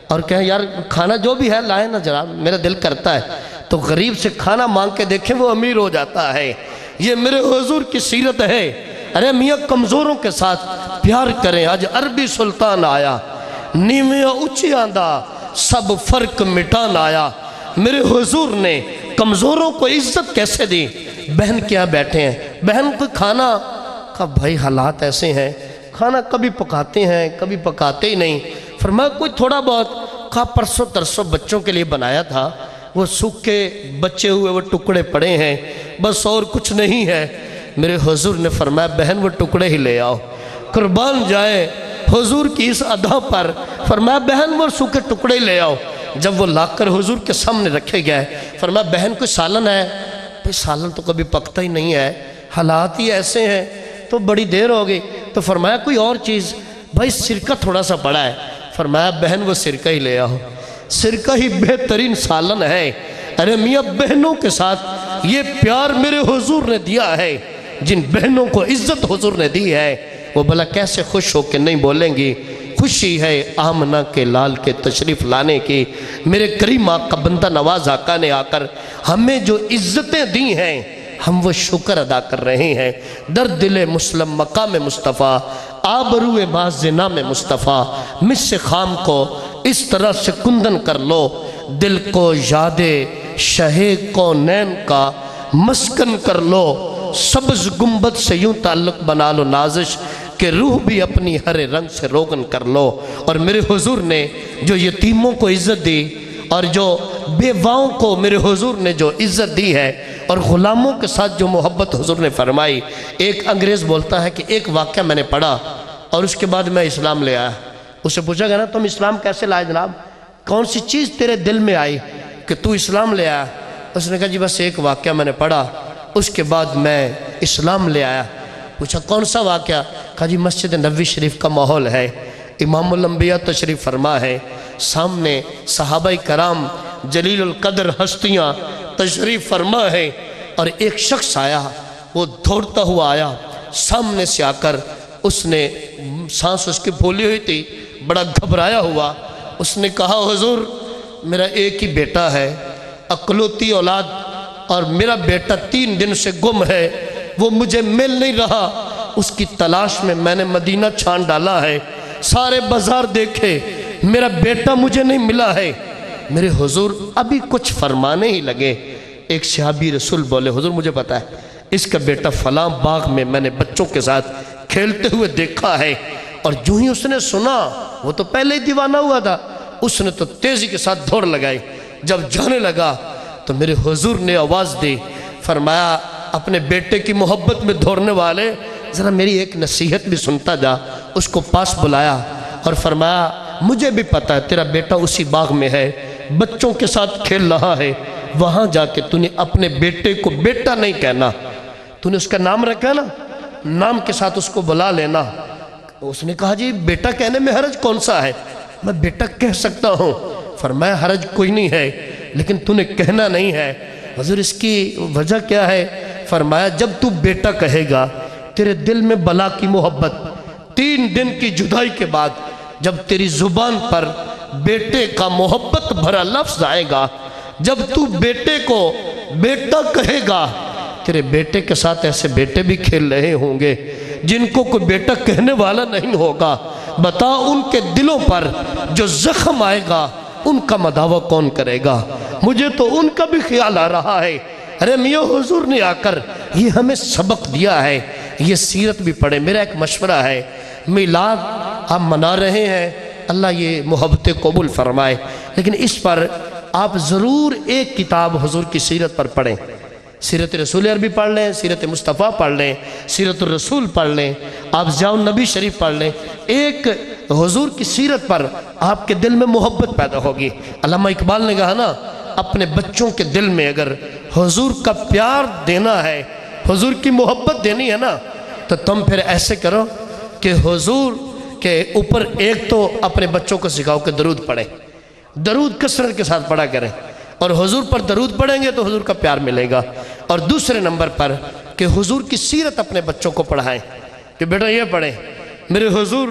اور کہیں یار کھانا جو بھی ہے لائیں نا جناب، میرا دل کرتا ہے، تو غریب سے کھانا مانگ کے دیکھیں وہ امیر ہو جاتا ہے۔ یہ میرے حضور کی سیرت ہے۔ ارے میاں کمزوروں کے ساتھ پیار کریں۔ آج عربی سلطان آیا، نیویں اونچی آندہ سب فرق مٹان آیا۔ میرے حضور نے کمزوروں کو عزت کیسے دی؟ بہن کیا بیٹھے ہیں، بہن کو کھانا کا بھائی حالات ایسے ہیں، کھانا کبھی پکاتے ہیں کبھی پکاتے ہی نہیں۔ فرمایا کوئی تھوڑا بہت کھا، پرسوں ترسوں بچوں کے لیے بنایا تھا، وہ سوکھ کے بچے ہوئے وہ ٹکڑے پڑے ہیں، بس اور کچھ نہیں ہے۔ میرے حضور نے فرمایا بہن وہ ٹکڑے ہی لے آؤ۔ قربان جائے حضور کی اس ادا پر، فرمایا بہن وہ سوکھے ٹکڑے لے آؤ۔ جب وہ لا کر حضور کے سامنے رکھے گئے، فرمایا بہن کوئی سالن ہے؟ بھئی سالن تو کبھی پکتا ہی نہیں ہے، حالات ہی ایسے ہیں، تو بڑی دیر ہو گئی۔ تو فرمایا کوئی اور چیز؟ بھائی سرکہ تھوڑا سا پڑا ہے۔ فرمایا بہن وہ سرکہ ہی لے آؤ، سرکہ ہی بہترین سالن ہے۔ ارے میاں بہنوں کے ساتھ یہ پیار میرے حضور نے دیا ہے، جن بہنوں کو عزت حضور نے دی ہے وہ بھلا کیسے خوش ہو کے نہیں بولیں گی؟ خوشی ہے آمنہ کے لال کے تشریف لانے کی۔ میرے کریم آقا بندہ نواز آقا نے آ کر ہمیں جو عزتیں دی ہیں ہم وہ شکر ادا کر رہے ہیں۔ در دل مسلم مقام مصطفیٰ، آبرو باز نام مصطفیٰ، مس خام کو اس طرح سے کندن کر لو، دل کو یاد شہ کونین کا مسکن کر لو، سبز گنبد سے یوں تعلق بنا لو نازش کہ روح بھی اپنی ہر رنگ سے روغن کر لو۔ اور میرے حضور نے جو یتیموں کو عزت دی اور جو بیواؤں کو میرے حضور نے جو عزت دی ہے اور غلاموں کے ساتھ جو محبت حضور نے فرمائی۔ ایک انگریز بولتا ہے کہ ایک واقعہ میں نے پڑھا اور اس کے بعد میں اسلام لے آیا۔ اسے پوچھا گیا نا تم اسلام کیسے لائے جناب، کون سی چیز تیرے دل میں آئی کہ تو اسلام لے آیا؟ اس نے کہا جی بس ایک واقعہ میں نے پڑھا، اس کے بعد میں اسلام لے آیا۔ پوچھا کون سا واقعہ؟ کہا جی مسجد نبوی شریف کا ماحول ہے، امام الانبیاء تشریف فرما ہے، سامنے صحابہ کرام جلیل القدر ہستیاں تشریف فرما ہے، اور ایک شخص آیا، وہ دوڑتا ہوا آیا، سامنے سے آ کر اس نے سانس اس کی پھولی ہوئی تھی، بڑا گھبرایا ہوا، اس نے کہا حضور میرا ایک ہی بیٹا ہے، اکلوتی اولاد، اور میرا بیٹا 3 دن سے گم ہے، وہ مجھے مل نہیں رہا، اس کی تلاش میں نے مدینہ چھان ڈالا ہے، سارے بازار دیکھے، میرا بیٹا مجھے نہیں ملا ہے۔ میرے حضور ابھی کچھ فرمانے ہی لگے، ایک صحابی رسول بولے حضور مجھے پتا ہے اس کا بیٹا فلاں باغ میں نے بچوں کے ساتھ کھیلتے ہوئے دیکھا ہے۔ اور جو ہی اس نے سنا، وہ تو پہلے ہی دیوانہ ہوا تھا، اس نے تو تیزی کے ساتھ دوڑ لگائی۔ جب جانے لگا تو میرے حضور نے آواز دی، فرمایا اپنے بیٹے کی محبت میں دوڑنے والے ذرا میری ایک نصیحت بھی سنتا جا۔ اس کو پاس بلایا اور فرمایا مجھے بھی پتا ہے تیرا بیٹا اسی باغ میں ہے، بچوں کے ساتھ کھیل رہا ہے، وہاں جا کے تو نے اپنے بیٹے کو بیٹا نہیں کہنا، تو نے اس کا نام رکھا نا، نام کے ساتھ اس کو بلا لینا۔ اس نے کہا جی بیٹا کہنے میں حرج کون سا ہے، میں بیٹا کہہ سکتا ہوں۔ فرمایا حرج کوئی نہیں ہے، لیکن تو نے کہنا نہیں ہے۔ حضور اس کی وجہ کیا ہے؟ فرمایا جب تو بیٹا کہے گا تیرے دل میں بلا کی محبت، 3 دن کی جدائی کے بعد جب تیری زبان پر بیٹے کا محبت بھرا لفظ آئے گا، جب تو بیٹے کو بیٹا کہے گا تیرے بیٹے کے ساتھ ایسے بیٹے بھی کھیل رہے ہوں گے جن کو کوئی بیٹا کہنے والا نہیں ہوگا۔ بتا ان کے دلوں پر جو زخم آئے گا ان کا مداوع کون کرے گا؟ مجھے تو ان کا بھی خیال آ رہا ہے۔ ارے میاں حضور نے آ کر یہ ہمیں سبق دیا ہے، یہ سیرت بھی پڑھیں۔ میرا ایک مشورہ ہے، میلاد آپ منا رہے ہیں، اللہ یہ محبت قبول فرمائے، لیکن اس پر آپ ضرور ایک کتاب حضور کی سیرت پر پڑھیں۔ سیرت رسول عربی پڑھ لیں، سیرت مصطفیٰ پڑھ لیں، سیرت الرسول پڑھ لیں، آپ ضیاء النبی شریف پڑھ لیں۔ ایک حضور کی سیرت پر آپ کے دل میں محبت پیدا ہوگی۔ علامہ اقبال نے کہا نا اپنے بچوں کے دل میں اگر حضور کا پیار دینا ہے، حضور کی محبت دینی ہے نا، تو تم پھر ایسے کرو کہ حضور کے اوپر ایک تو اپنے بچوں کو سکھاؤ کہ درود پڑھیں، درود کثرت کے ساتھ پڑھا کریں، اور حضور پر درود پڑھیں گے تو حضور کا پیار ملے گا۔ اور دوسرے نمبر پر کہ حضور کی سیرت اپنے بچوں کو پڑھائیں کہ بیٹا یہ پڑھیں، میرے حضور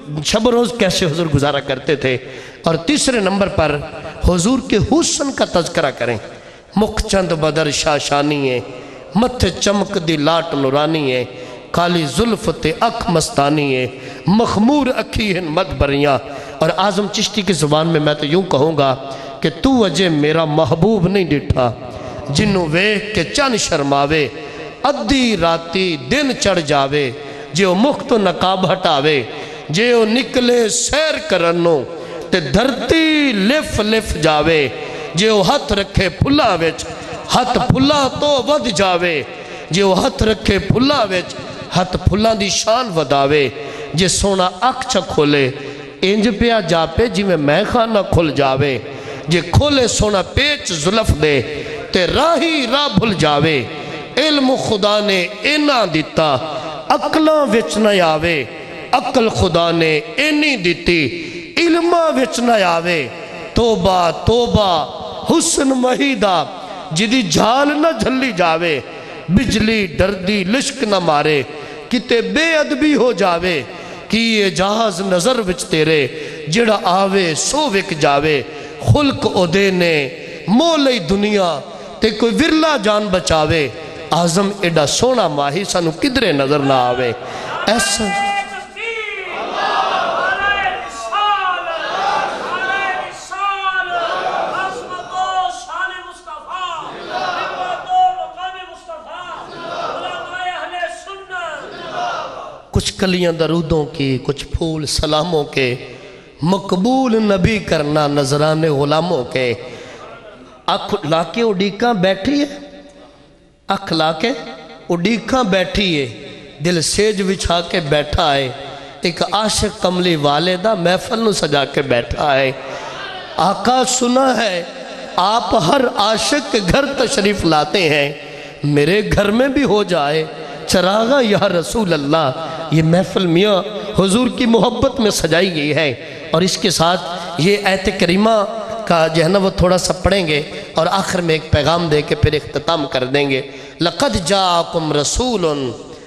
शब रोज़ कैसे हुजूर गुजारा करते थे। और तीसरे नंबर पर हुजूर के हुस्न का तज़किरा करें। मुख चंद बदर शाशानी है, मथे चमक दी लाट नूरानी है, काली जुल्फ ते अख मस्तानी है, मखमूर अखी हैं मद बरियाँ। और आज़म चिश्ती की ज़ुबान में मैं तो यूँ कहूँगा कि तू अजे मेरा महबूब नहीं डिठा, जिन्नू वेख के चन शर्मावे, अद्धी राती दिन चढ़ जावे, जे ओ मुख तो नकाब हटावे, जे ओ निकले सैर करनो ते धरती लिफ लिफ जावे, जे ओ हथ रखे फुल्लां विच हथ फुल्लां तो वध जावे, जे ओ हथ रखे फुल्लां विच हथ फुल्लां दी शान वधावे, जे सोना अख च खोले इंज पिया जापे जिवें मैखाना खुल जावे, जे खोले सोना पेच जुल्फ दे ते राही राह भुल जावे, इल्म खुदा ने इना दिता अकलां विच न आवे, अकल खुदा ने इनी दिती इल्मा विच न आवे। तोबा तोबा हुस्न महीदा जिदी झाल न झल्ली जावे, बिजली डरदी लिश्क न मारे किते बेअदबी हो जावे, कि ये जहाज नजर विच तेरे जिड़ा आवे सो विक जावे, खुल्क ओदे ने मोह लई दुनिया ते कोई विरला जान बचावे, आज़म एडा सोना माही सानू किधरे नजर ना आवे। ऐसा कुछ कलियां दरूदों की, कुछ फूल सलामों के, मकबूल नबी करना नजराने गुलामों के। अख लाके उड़ीका बैठी है, अख लाके उड़ीका बैठी है, दिल सेज बिछा के बैठा है, एक आशिक कमली वाले दा महफल नू सजा के बैठा है। आका सुना है आप हर आशिक के घर तशरीफ लाते हैं, मेरे घर में भी हो जाए चरागा या रसूल अल्लाह। ये महफिल मियाँ हुजूर की मोहब्बत में सजाई गई है। और इसके साथ ये आयत करीमा का जो है ना वो थोड़ा सा पढ़ेंगे और आखिर में एक पैगाम दे के फिर इख्तिताम कर देंगे। लक़द जाकुम रसूलुन,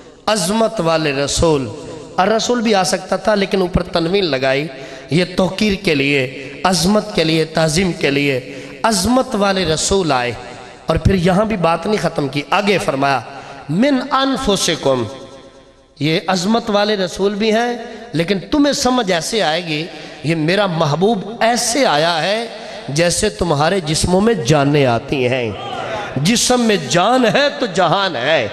अज़मत वाले रसूल। और रसूल भी आ सकता था लेकिन ऊपर तनवीन लगाई, ये तौकीर के लिए, अज़मत के लिए, ताज़ीम के लिए, अज़मत वाले रसूल आए। और फिर यहाँ भी बात नहीं ख़त्म की, आगे फरमाया मिन अनफुसिकुम, ये अज़मत वाले रसूल भी हैं लेकिन तुम्हें समझ ऐसे आएगी ये मेरा महबूब ऐसे आया है जैसे तुम्हारे जिस्मों में जानें आती हैं। जिस्म में जान है तो जहान है,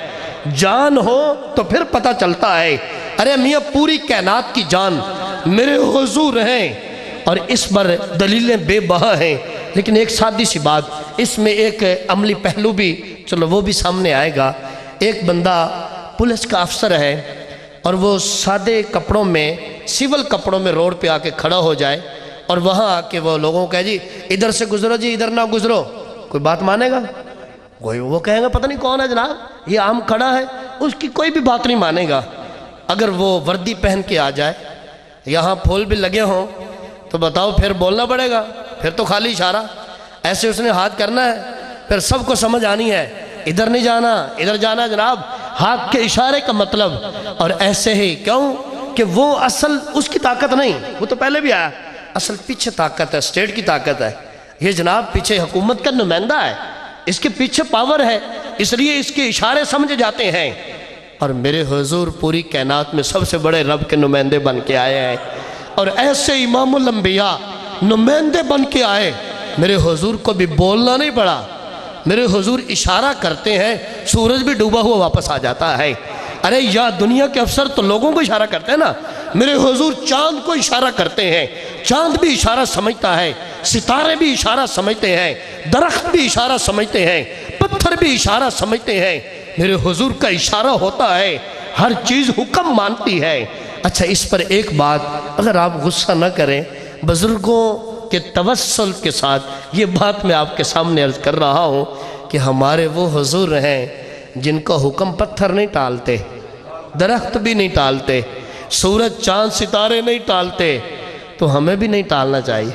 जान हो तो फिर पता चलता है अरे मियाँ पूरी कायनात की जान मेरे हुजूर हैं। और इस पर दलीलें बेबहा हैं। लेकिन एक सादी सी बात, इसमें एक अमली पहलू भी, चलो वो भी सामने आएगा। एक बंदा पुलिस का अफसर है और वो सादे कपड़ों में, सिविल कपड़ों में रोड पे आके खड़ा हो जाए और वहाँ आके वो लोगों को कहे जी इधर से गुजरो जी, इधर ना गुजरो, कोई बात मानेगा? कोई वो कहेगा पता नहीं कौन है जनाब, ये आम खड़ा है, उसकी कोई भी बात नहीं मानेगा। अगर वो वर्दी पहन के आ जाए, यहाँ फूल भी लगे हों, तो बताओ फिर बोलना पड़ेगा? फिर तो खाली इशारा, ऐसे उसने हाथ करना है, फिर सबको समझ आनी है इधर नहीं जाना, इधर जाना जनाब, हाथ के इशारे का मतलब। और ऐसे ही क्यों कि वो असल उसकी ताकत नहीं, वो तो पहले भी आया, असल पीछे ताकत है, स्टेट की ताकत है। ये जनाब पीछे हुकूमत का नुमाइंदा है, इसके पीछे पावर है, इसलिए इसके इशारे समझे जाते हैं। और मेरे हुजूर पूरी कायनात में सबसे बड़े रब के नुमाइंदे बन के आए हैं। और ऐसे इमामुल अंबिया नुमाइंदे बन के आए, मेरे हुजूर को भी बोलना नहीं पड़ा। मेरे हुजूर इशारा करते हैं, सूरज भी डूबा हुआ वापस आ जाता है। अरे या दुनिया के अफसर तो लोगों को इशारा करते हैं ना, मेरे हुजूर चांद को इशारा करते हैं, चांद भी इशारा समझता है, सितारे भी इशारा समझते हैं, दरख्त भी इशारा समझते हैं, पत्थर भी इशारा समझते हैं। मेरे हुजूर का इशारा होता है, हर चीज़ हुक्म मानती है। अच्छा, इस पर एक बात, अगर आप गुस्सा न करें, बुजुर्गों के तवस्सुल के साथ ये बात मैं आपके सामने अर्ज कर रहा हूँ कि हमारे वो हुजूर हैं जिनका हुक्म पत्थर नहीं टालते, दरख्त भी नहीं टालते, सूरज चांद सितारे नहीं टालते, तो हमें भी नहीं टालना चाहिए।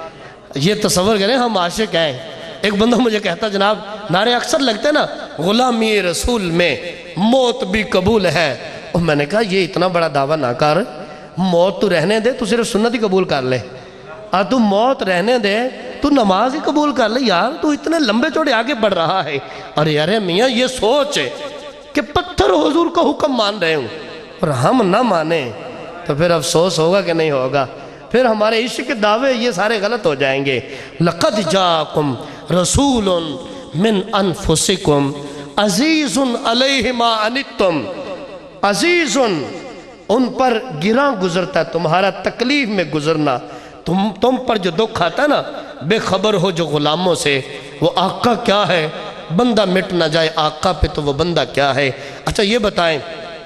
ये तसव्वुर करें हम आशिक हैं। एक बंदा मुझे कहता जनाब नारे अक्सर लगते ना, गुलामी रसूल में मौत भी कबूल है। और मैंने कहा ये इतना बड़ा दावा ना कर, موت تو رہنے دے، تو صرف سنت ہی قبول کر لے، اور تو موت رہنے دے، تو نماز ہی قبول کر لے۔ یار تو اتنے لمبے چوڑے آگے بڑھ رہا ہے، اور یار میاں یہ سوچ ہے کہ پتھر حضور کا حکم مان رہے ہوں اور ہم نہ مانیں تو پھر افسوس ہوگا کہ نہیں ہوگا؟ پھر ہمارے عشق کے دعوے یہ سارے غلط ہو جائیں گے۔ لَقَدْ جَاءَكُمْ رَسُولٌ مِّنْ أَنفُسِكُمْ عَزِيزٌ عَلَيْهِ مَا عَنِتُّمْ، عزیز ان پر گراں گزرتا ہے تمہارا تکلیف میں گزرنا، تم پر جو دکھ آتا ہے نا، بے خبر ہو جو غلاموں سے، وہ آقا کیا ہے بندہ مٹ نہ جائے آقا پہ تو وہ بندہ کیا ہے۔ اچھا یہ بتائیں،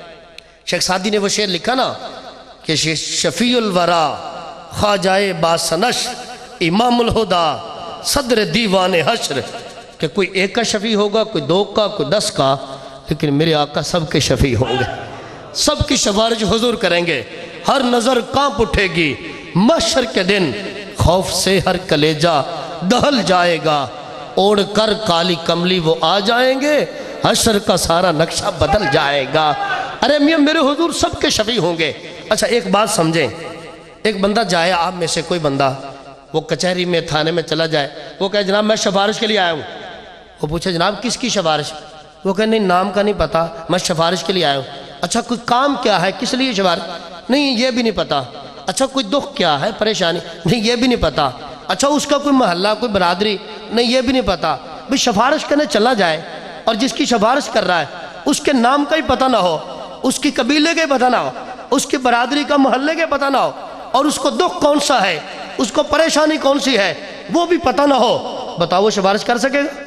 شیخ سعدی نے وہ شعر لکھا نا کہ شفیع الورا خواجہ باسنش امام الہدا صدر دیوان حشر، کہ کوئی ایک کا شفیع ہوگا، کوئی دو کا، کوئی 10 کا، لیکن میرے آقا سب کے شفیع ہوں گے، سب کی سفارش حضور کریں گے۔ ہر نظر کانپ اٹھے گی محشر کے دن، خوف سے ہر کلیجہ دہل جائے گا، اوڑھ کر کالی کملی وہ آ جائیں گے، حشر کا سارا نقشہ بدل جائے گا۔ ارے میاں میرے حضور سب کے شفیع ہوں گے۔ اچھا ایک بات سمجھیں، ایک بندہ جائے، آپ میں سے کوئی بندہ وہ کچہری میں تھانے میں چلا جائے، وہ کہے جناب میں سفارش کے لیے آیا ہوں، وہ پوچھے جناب کس کی سفارش؟ وہ کہے نہیں نام کا نہیں پتا، میں سفارش کے لیے آیا ہوں۔ اچھا کوئی کام کیا ہے، کس لیے سفارش؟ نہیں یہ بھی نہیں پتا۔ اچھا کوئی دکھ کیا ہے، پریشانی؟ نہیں یہ بھی نہیں پتا۔ اچھا اس کا کوئی محلہ، کوئی برادری؟ نہیں یہ بھی نہیں پتا۔ بھئی سفارش کرنے چلا جائے اور جس کی سفارش کر رہا ہے اس کے نام کا ہی پتہ نہ ہو، اس کی قبیلے کا ہی پتہ نہ ہو، اس کی برادری کا محلے کا پتہ نہ ہو، اور اس کو دکھ کون سا ہے، اس کو پریشانی کون سی ہے وہ بھی پتہ نہ ہو، بتاؤ وہ سفارش کر سکے گا؟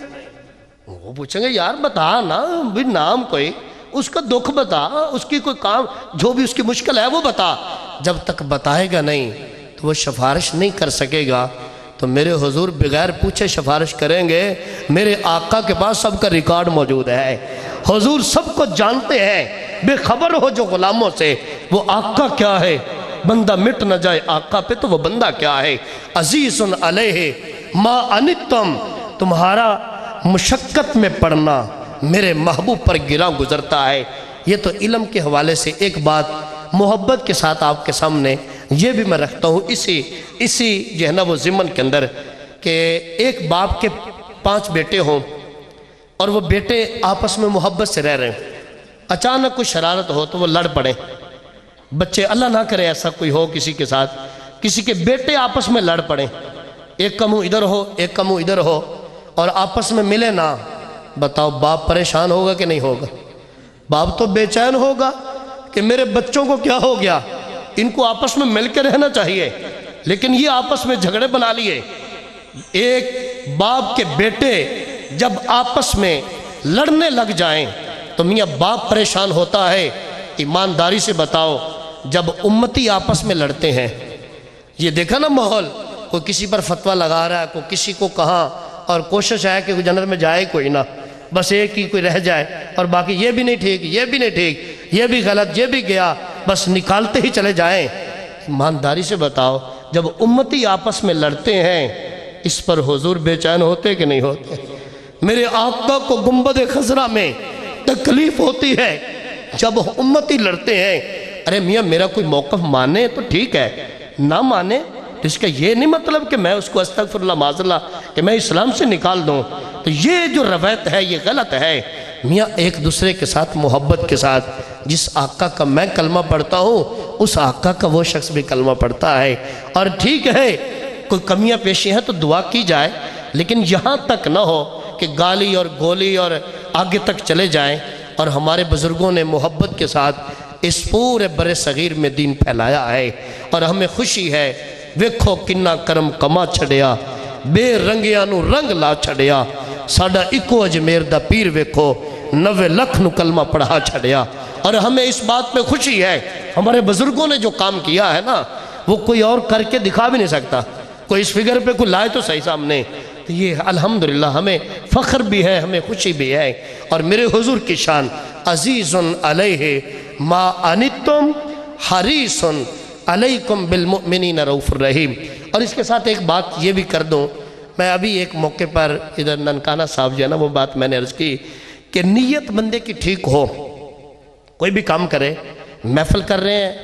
وہ پوچھیں گے یار بتا نا بھی نام کوئی، اس کا دکھ بتا، اس کی کوئی کام جو بھی اس کی مشکل ہے وہ بتا۔ جب تک بتائے گا نہیں تو وہ سفارش نہیں کر سکے گا۔ تو میرے حضور بغیر پوچھے سفارش کریں گے، میرے آقا کے پاس سب کا ریکارڈ موجود ہے، حضور سب کو جانتے ہیں، بے خبر ہو جو غلاموں سے، وہ آقا کیا ہے بندہ مٹ نہ جائے آقا پہ تو وہ بندہ کیا ہے۔ عزیز علیہ ما عنتم، تمہارا مشقت میں پڑنا میرے محبوب پر گراں گزرتا ہے۔ یہ تو علم کے حوالے سے ایک بات محبت کے ساتھ آپ کے سامنے یہ بھی میں رکھتا ہوں، اسی جو ہے نا وہ ضمن کے اندر، کہ ایک باپ کے 5 بیٹے ہوں اور وہ بیٹے آپس میں محبت سے رہ رہے ہیں، اچانک کوئی شرارت ہو تو وہ لڑ پڑیں، بچے اللہ نہ کرے ایسا کوئی ہو کسی کے ساتھ، کسی کے بیٹے آپس میں لڑ پڑیں، ایک کا منہ ادھر ہو ایک کا منہ ادھر ہو اور آپس میں ملے نہ، بتاؤ باپ پریشان ہوگا کہ نہیں ہوگا؟ باپ تو بے چین ہوگا کہ میرے بچوں کو کیا ہو گیا، ان کو آپس میں مل کے رہنا چاہیے لیکن یہ آپس میں جھگڑے بنا لیے۔ ایک باپ کے بیٹے جب آپس میں لڑنے لگ جائیں تو میاں باپ پریشان ہوتا ہے۔ ایمانداری سے بتاؤ جب امتی آپس میں لڑتے ہیں، یہ دیکھا نا ماحول، کوئی کسی پر فتویٰ لگا رہا ہے، کوئی کسی کو کہاں، اور کوشش ہے کہ جنت میں جائے کوئی نہ، بس ایک ہی کوئی رہ جائے اور باقی یہ بھی نہیں ٹھیک یہ بھی نہیں ٹھیک یہ بھی غلط یہ بھی گیا، بس نکالتے ہی چلے جائیں۔ ایمانداری سے بتاؤ جب امتی آپس میں لڑتے ہیں اس پر حضور بے چین ہوتے کہ نہیں ہوتے؟ میرے آقا کو گنبد خضرا میں تکلیف ہوتی ہے جب امتی لڑتے ہیں۔ ارے میاں میرا کوئی موقف مانے تو ٹھیک ہے، نہ مانے تو اس کا یہ نہیں مطلب کہ میں اس کو استغفر اللہ معاذ اللہ کہ میں اسلام سے نکال دوں، تو یہ جو روایت ہے یہ غلط ہے۔ میاں ایک دوسرے کے ساتھ محبت کے ساتھ، جس آقا کا میں کلمہ پڑھتا ہوں اس آقا کا وہ شخص بھی کلمہ پڑھتا ہے، اور ٹھیک ہے کوئی کمیاں پیشی ہیں تو دعا کی جائے لیکن یہاں تک نہ ہو کہ گالی اور گولی اور آگے تک چلے جائیں۔ اور ہمارے بزرگوں نے محبت کے ساتھ اس پورے بر صغیر میں دین پھیلایا ہے، اور ہمیں خوشی ہے۔ ویکھو کنا کرم کما چھڑیا، بے رنگیاں نو رنگ لا چھڑیا، ساڑا اکو اجمیر دا پیر ویکھو 90 لاکھ نو کلمہ پڑھا چھڑیا۔ اور ہمیں اس بات پہ خوشی ہے، ہمارے بزرگوں نے جو کام کیا ہے نا وہ کوئی اور کر کے دکھا بھی نہیں سکتا، کوئی اس فگر پہ کوئی لائے تو صحیح سامنے۔ تو یہ الحمدللہ ہمیں فخر بھی ہے، ہمیں خوشی بھی ہے۔ اور میرے حضور کی شان عزیز علیہ ما عنتم حریص علیکم بالمؤمنین رؤوف الرحیم۔ اور اس کے ساتھ ایک بات یہ بھی کر دوں، میں ابھی ایک موقع پر ادھر ننکانہ صاحب جو ہے نا وہ بات میں نے عرض کی کہ نیت بندے کی ٹھیک ہو، کوئی بھی کام کرے، محفل کر رہے ہیں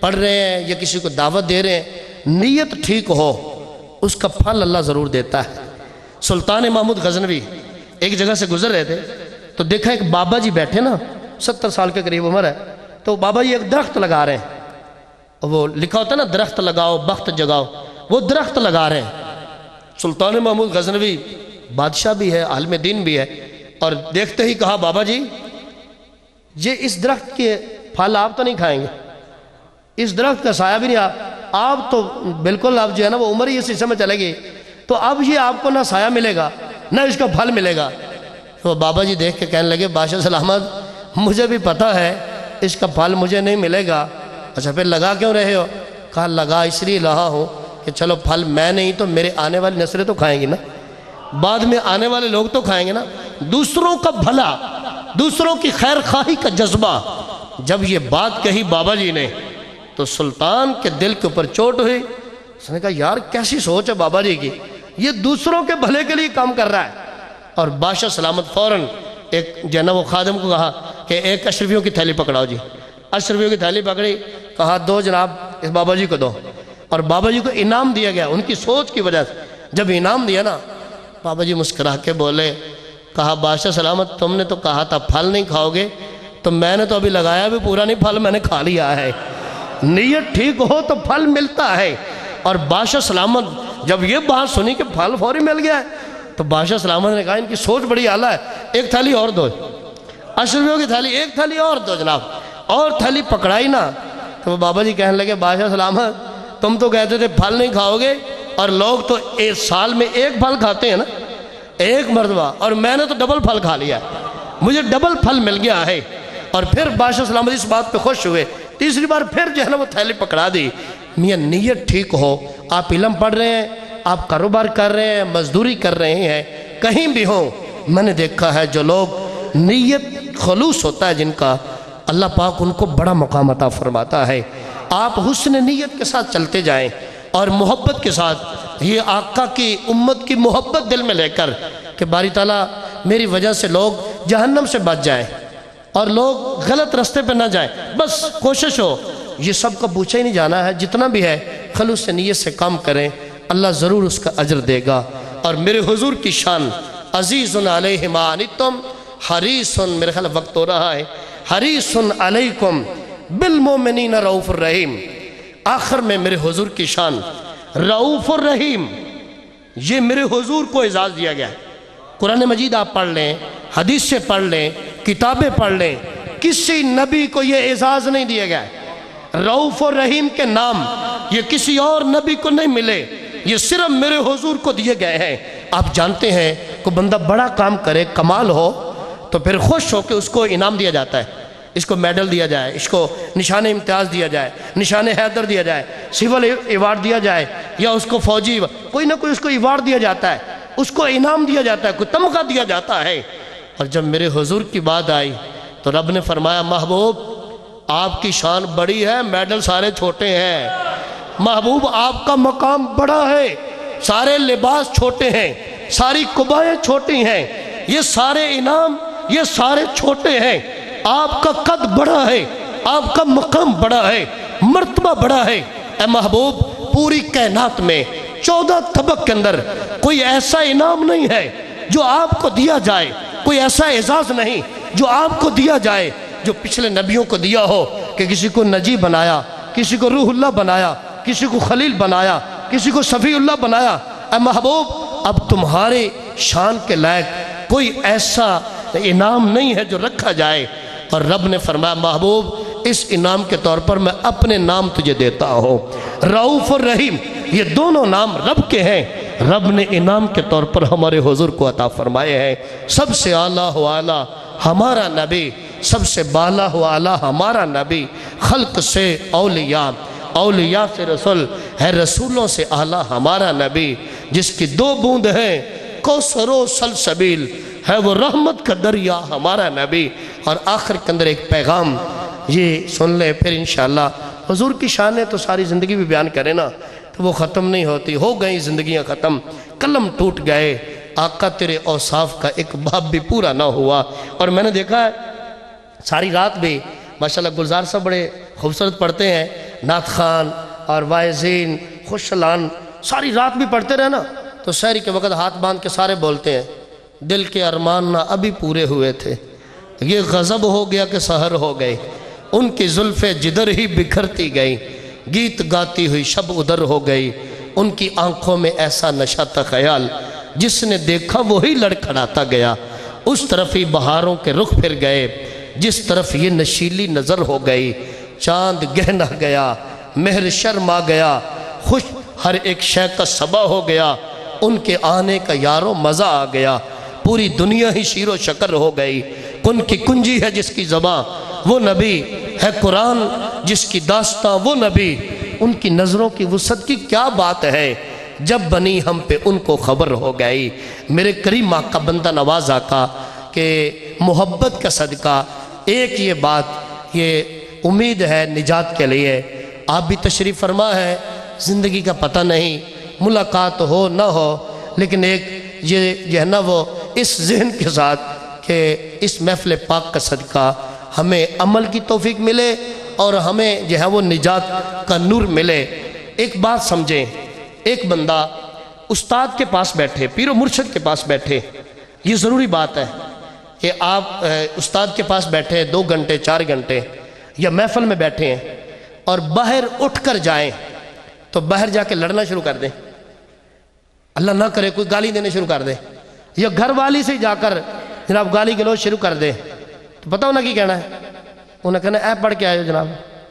پڑھ رہے ہیں یا کسی کو دعوت دے رہے ہیں، نیت ٹھیک ہو اس کا پھل اللہ ضرور دیتا ہے۔ سلطان محمود غزنوی ایک جگہ سے گزر رہے تھے تو دیکھا ایک بابا جی بیٹھے نا، 70 سال کے قریب عمر ہے، تو بابا جی ایک درخت لگا رہے ہیں، وہ لکھا ہوتا ہے نا درخت لگاؤ بخت جگاؤ، وہ درخت لگا رہے ہیں۔ سلطان محمود غزنوی بادشاہ بھی ہے، عالم دین بھی ہے، اور دیکھتے ہی کہا بابا جی یہ اس درخت کے پھل آپ تو نہیں کھائیں گے، اس درخت کا سایہ بھی نہیں، آپ تو بالکل آپ جو ہے نا وہ عمر ہی اس حصے میں چلے گی، تو اب یہ آپ کو نہ سایہ ملے گا نہ اس کا پھل ملے گا۔ تو بابا جی دیکھ کے کہنے لگے بادشاہ سلامت مجھے بھی پتہ ہے اس کا پھل مجھے نہیں ملے گا، اچھا پھر لگا کیوں رہے ہو؟ کہا لگا اس لیے رہا ہوں کہ چلو پھل میں نہیں تو میرے آنے والی نسلیں تو کھائیں گی نا، بعد میں آنے والے لوگ تو کھائیں گے نا۔ دوسروں کا بھلا، دوسروں کی خیر خواہی کا جذبہ، جب یہ بات کہی بابا جی نے تو سلطان کے دل کے اوپر چوٹ ہوئی۔ اس نے کہا یار کیسی سوچ ہے بابا جی کی، یہ دوسروں کے بھلے کے لیے کام کر رہا ہے۔ اور بادشاہ سلامت فوراً ایک جناب و خادم کو کہا کہ ایک اشرفیوں کی تھیلی پکڑاؤ جی۔ اشرفیوں کی تھیلی پکڑی، کہا دو جناب اس بابا جی کو دو، اور بابا جی کو انعام دیا گیا ان کی سوچ کی وجہ سے۔ جب انعام دیا نا بابا جی مسکرا کے بولے، کہا بادشاہ سلامت تم نے تو کہا تھا پھل نہیں کھاؤ گے، تو میں نے تو ابھی لگایا بھی پورا نہیں، پھل میں نے کھا لیا ہے۔ نیت ٹھیک ہو تو پھل ملتا ہے۔ اور بادشاہ سلامت جب یہ بات سنی کہ پھل فوری مل گیا ہے تو بادشاہ سلامت نے کہا ان کی سوچ بڑی اعلیٰ ہے، ایک تھیلی اور دو، اشرفیوں کی تھیلی ایک تھیلی اور دو جناب، اور تھیلی پکڑائی نا تو بابا جی کہنے لگے بادشاہ سلامت تم تو کہتے تھے پھل نہیں کھاؤ گے، اور لوگ تو ایک سال میں ایک پھل کھاتے ہیں نا ایک مرتبہ، اور میں نے تو ڈبل پھل کھا لیا ہے، مجھے ڈبل پھل مل گیا ہے۔ اور پھر بادشاہ سلامت اس بات پہ خوش ہوئے، تیسری بار پھر جو ہے نا وہ تھیلی پکڑا دی۔ میاں نیت ٹھیک ہو، آپ علم پڑھ رہے ہیں، آپ کاروبار کر رہے ہیں، مزدوری کر رہے ہیں، کہیں بھی ہوں، میں نے دیکھا ہے جو لوگ نیت خلوص ہوتا ہے جن کا، اللہ پاک ان کو بڑا مقام عطا فرماتا ہے۔ آپ حسن نیت کے ساتھ چلتے جائیں اور محبت کے ساتھ، یہ آقا کی امت کی محبت دل میں لے کر کہ باری تعالیٰ میری وجہ سے لوگ جہنم سے بچ جائیں اور لوگ غلط رستے پہ نہ جائیں، بس کوشش ہو، یہ سب کا پوچھا ہی نہیں جانا ہے، جتنا بھی ہے خلوص نیت سے کام کریں، اللہ ضرور اس کا اجر دے گا۔ اور میرے حضور کی شان عزیز علیہ ما عنتم حریص، میرے خیال وقت ہو رہا ہے، حریص علیکم بالمؤمنین رؤوف الرحیم۔ آخر میں میرے حضور کی شان رؤوف الرحیم، یہ میرے حضور کو اعزاز دیا گیا ہے۔ قرآن مجید آپ پڑھ لیں، حدیث سے پڑھ لیں، کتابیں پڑھ لیں، کسی نبی کو یہ اعزاز نہیں دیا گیا ہے۔ رؤوف الرحیم کے نام یہ کسی اور نبی کو نہیں ملے، یہ صرف میرے حضور کو دیے گئے ہیں۔ آپ جانتے ہیں کوئی بندہ بڑا کام کرے، کمال ہو، تو پھر خوش ہو کہ اس کو انعام دیا جاتا ہے، اس کو میڈل دیا جائے، اس کو نشان امتیاز دیا جائے، نشان حیدر دیا جائے، سول ایوارڈ دیا جائے، یا اس کو فوجی کوئی نہ کوئی اس کو ایوارڈ دیا جاتا ہے، اس کو انعام دیا جاتا ہے، کوئی تمغہ دیا جاتا ہے۔ اور جب میرے حضور کی بات آئی تو رب نے فرمایا محبوب آپ کی شان بڑی ہے، میڈل سارے چھوٹے ہیں، محبوب آپ کا مقام بڑا ہے، سارے لباس چھوٹے ہیں، ساری قبائیں چھوٹی ہیں، یہ سارے انعام یہ سارے چھوٹے ہیں، آپ کا قد بڑا ہے، آپ کا مقام بڑا ہے، مرتبہ بڑا ہے۔ اے محبوب پوری کائنات میں 14 طبق کے اندر کوئی ایسا انعام نہیں ہے جو آپ کو دیا جائے، کوئی ایسا اعزاز نہیں جو آپ کو دیا جائے جو پچھلے نبیوں کو دیا ہو، کہ کسی کو نجی بنایا، کسی کو روح اللہ بنایا، کسی کو خلیل بنایا، کسی کو صفی اللہ بنایا۔ اے محبوب اب تمہارے شان کے لائق کوئی ایسا انعام نہیں ہے جو رکھا جائے۔ اور رب نے فرمایا محبوب اس انعام کے طور پر میں اپنے نام تجھے دیتا ہوں، رؤوف الرحیم، یہ دونوں نام رب کے ہیں، رب نے انعام کے طور پر ہمارے حضور کو عطا فرمائے ہیں۔ سب سے اعلیٰ و اعلیٰ ہمارا نبی، سب سے بالا و اعلیٰ ہمارا نبی، خلق سے اولیاء، اولیاء سے رسول ہے، رسولوں سے اعلیٰ ہمارا نبی، جس کی 2 بوند ہیں کوثر و سلسبیل، ہے وہ رحمت کا دریا ہمارا نبی۔ اور آخر کے اندر ایک پیغام یہ سن لیں، پھر انشاءاللہ حضور کی شانیں تو ساری زندگی بھی بیان کریں نا تو وہ ختم نہیں ہوتی، ہو گئیں زندگیاں ختم، قلم ٹوٹ گئے، آقا تیرے اوصاف کا ایک باب بھی پورا نہ ہوا۔ اور میں نے دیکھا ہے ساری رات بھی ماشاءاللہ گلزار صاحب بڑے خوبصورت پڑھتے ہیں، نعت خان اور واعظین خوشلان ساری رات بھی پڑھتے رہے نا، تو سحری کے وقت ہاتھ باندھ کے سارے بولتے ہیں دل کے ارمان نہ ابھی پورے ہوئے تھے، یہ غضب ہو گیا کہ سحر ہو گئی، ان کی زلفیں جدھر ہی بکھرتی گئی، گیت گاتی ہوئی شب ادھر ہو گئی، ان کی آنکھوں میں ایسا نشہ تھا خیال، جس نے دیکھا وہی لڑکھڑاتا گیا، اس طرف ہی بہاروں کے رخ پھر گئے جس طرف یہ نشیلی نظر ہو گئی، چاند گہنا گیا، مہر شرم آ گیا، خوش ہر ایک شے کا صبا ہو گیا، ان کے آنے کا یارو مزہ آ گیا، پوری دنیا ہی شیر و شکر ہو گئی، کن کی کنجی ہے جس کی زباں وہ نبی ہے، قرآن جس کی داستاں وہ نبی، ان کی نظروں کی وسعت کی کیا بات ہے، جب بنی ہم پہ ان کو خبر ہو گئی۔ میرے کریم آقا بندہ نواز آقا کہ محبت کا صدقہ ایک یہ بات، یہ امید ہے نجات کے لیے، آپ بھی تشریف فرما ہے، زندگی کا پتہ نہیں ملاقات ہو نہ ہو، لیکن ایک یہ ہے نا وہ اس ذہن کے ساتھ کہ اس محفل پاک کا صدقہ ہمیں عمل کی توفیق ملے اور ہمیں جو ہے وہ نجات کا نور ملے۔ ایک بات سمجھیں، ایک بندہ استاد کے پاس بیٹھے، پیر و مرشد کے پاس بیٹھے، یہ ضروری بات ہے کہ آپ استاد کے پاس بیٹھے 2 گھنٹے 4 گھنٹے یا محفل میں بیٹھے ہیں اور باہر اٹھ کر جائیں تو باہر جا کے لڑنا شروع کر دیں، اللہ نہ کرے کوئی گالی دینے شروع کر دے، یا گھر والی سے جا کر جناب گالی گلوچ شروع کر دے، تو پتہ انہیں کی کہنا ہے؟ انہیں کہنا ہے اے پڑھ کے آئے ہو جناب،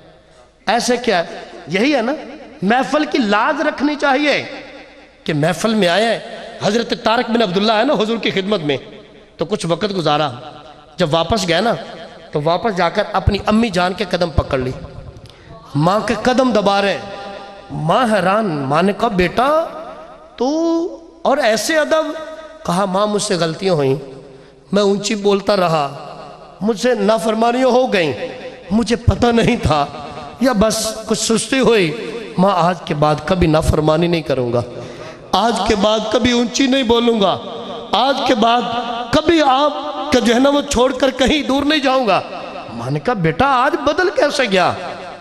ایسے کیا ہے؟ یہی ہے نا، محفل کی لاز رکھنی چاہیے کہ محفل میں آئے ہیں۔ حضرت طارق بن عبداللہ ہے نا حضور کی خدمت میں، تو کچھ وقت گزارا، جب واپس گئے نا تو واپس جا کر اپنی امی جان کے قدم پکڑ لی، ماں کے قدم دبا رہے، ماں حیران، ماں نے کہا بیٹا تو اور ایسے ادب؟ کہا ماں مجھ سے غلطیاں ہوئیں، میں اونچی بولتا رہا، مجھ سے نافرمانیاں ہو گئیں، مجھے پتہ نہیں تھا، یا بس کچھ سستی ہوئی، ماں آج کے بعد کبھی نافرمانی نہیں کروں گا، آج کے بعد کبھی اونچی نہیں بولوں گا، آج کے بعد کبھی آپ کا جو ہے نا وہ چھوڑ کر کہیں دور نہیں جاؤں گا۔ ماں نے کہا بیٹا آج بدل کیسے گیا؟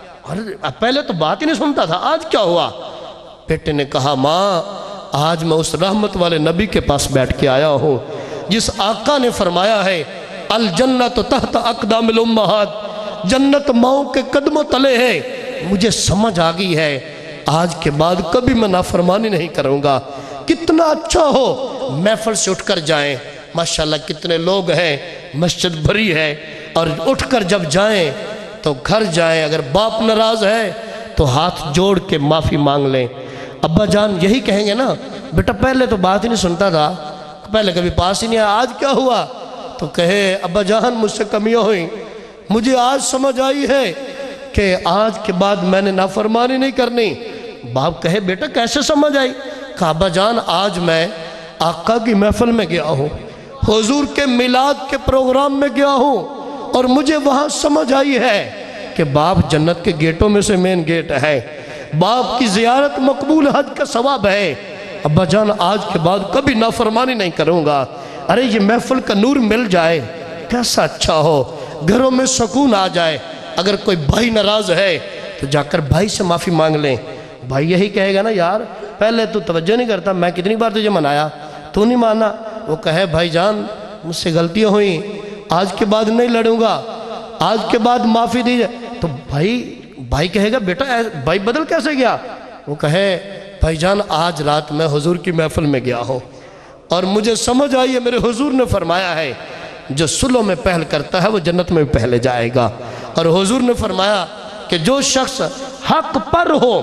پہلے تو بات ہی نہیں سنتا تھا، آج کیا ہوا؟ بیٹے نے کہا ماں آج میں اس رحمت والے نبی کے پاس بیٹھ کے آیا ہوں جس آقا نے فرمایا ہے الجنت تحت اقدام الامہات، جنت ماؤں کے قدموں تلے ہے، مجھے سمجھ آ گئی ہے آج کے بعد کبھی میں نافرمانی نہیں کروں گا۔ کتنا اچھا ہو محفل سے اٹھ کر جائیں، ماشاءاللہ کتنے لوگ ہیں، مسجد بھری ہے، اور اٹھ کر جب جائیں تو گھر جائیں، اگر باپ ناراض ہے تو ہاتھ جوڑ کے معافی مانگ لیں۔ ابا جان یہی کہیں گے نا بیٹا پہلے تو بات ہی نہیں سنتا تھا، پہلے کبھی پاس ہی نہیں آیا، آج کیا ہوا؟ تو کہے ابا جان مجھ سے کمیاں ہوئیں، مجھے آج سمجھ آئی ہے کہ آج کے بعد میں نے نافرمانی نہیں کرنی۔ باپ کہے بیٹا کیسے سمجھ آئی؟ کہا ابا جان آج میں آقا کی محفل میں گیا ہوں، حضور کے میلاد کے پروگرام میں گیا ہوں، اور مجھے وہاں سمجھ آئی ہے کہ باپ جنت کے گیٹوں میں سے مین گیٹ ہے، باپ کی زیارت مقبول حج کا ثواب ہے، ابا جان آج کے بعد کبھی نافرمانی نہیں کروں گا۔ ارے یہ محفل کا نور مل جائے کیسا اچھا ہو، گھروں میں سکون آ جائے۔ اگر کوئی بھائی ناراض ہے تو جا کر بھائی سے معافی مانگ لیں، بھائی یہی کہے گا نا یار پہلے تو توجہ نہیں کرتا، میں کتنی بار تجھے منایا تو نہیں مانا، وہ کہے بھائی جان مجھ سے غلطیاں ہوئیں، آج کے بعد نہیں لڑوں گا، آج کے بعد معافی دیجئے، تو بھائی کہے گا بیٹا بھائی بدل کیسے گیا؟ وہ کہے بھائی جان آج رات میں حضور کی محفل میں گیا ہوں اور مجھے سمجھ آئی ہے میرے حضور نے فرمایا ہے جو صلح میں پہل کرتا ہے وہ جنت میں بھی پہلے جائے گا، اور حضور نے فرمایا کہ جو شخص حق پر ہو،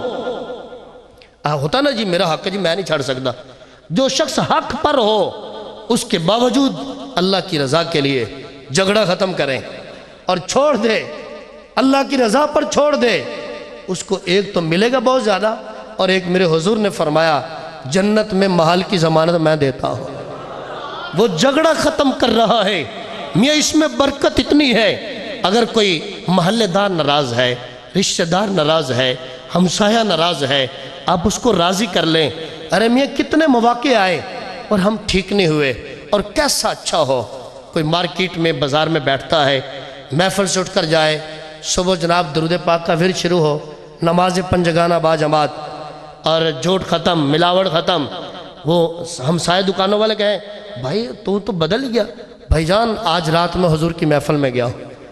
ہوتا نا جی میرا حق ہے جی میں نہیں چھاڑ سکتا، جو شخص حق پر ہو اس کے باوجود اللہ کی رضا کے لیے جھگڑا ختم کریں اور چھوڑ دے، اللہ کی رضا پر چھوڑ دے، اس کو ایک تو ملے گا بہت زیادہ، اور ایک میرے حضور نے فرمایا جنت میں محل کی ضمانت میں دیتا ہوں۔ وہ جھگڑا ختم کر رہا ہے، میاں اس میں برکت اتنی ہے، اگر کوئی محلے دار ناراض ہے، رشتہ دار ناراض ہے، ہمسایہ ناراض ہے، آپ اس کو راضی کر لیں۔ ارے میاں کتنے مواقع آئے اور ہم ٹھیک نہیں ہوئے، اور کیسا اچھا ہو کوئی مارکیٹ میں بازار میں بیٹھتا ہے، محفل سے اٹھ کر جائے، صبح جناب درود پاک کا ورد شروع ہو، نماز پنجگانہ با جماعت، اور جھوٹ ختم، ملاوٹ ختم۔ وہ ہمسائے دکانوں والے کہیں بھائی تو بدل گیا۔ بھائی جان آج رات میں حضور کی محفل میں گیا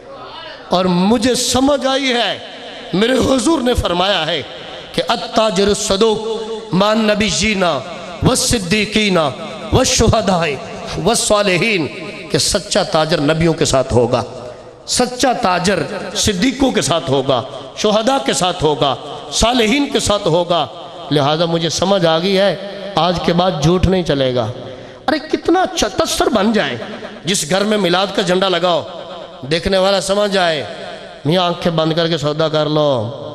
اور مجھے سمجھ آئی ہے، میرے حضور نے فرمایا ہے کہ التاجر الصدوق مع النبیین والصدیقین والشہداء والصالحین، کہ سچا تاجر نبیوں کے ساتھ ہوگا، سچا تاجر صدیقوں کے ساتھ ہوگا، شہداء کے ساتھ ہوگا، صالحین کے ساتھ ہوگا۔ لہذا مجھے سمجھ آ گئی ہے آج کے بعد جھوٹ نہیں چلے گا۔ ارے کتنا اچھا تصور بن جائے، جس گھر میں میلاد کا جھنڈا لگاؤ، دیکھنے والا سمجھ جائے میاں آنکھیں بند کر کے سودا کر لو،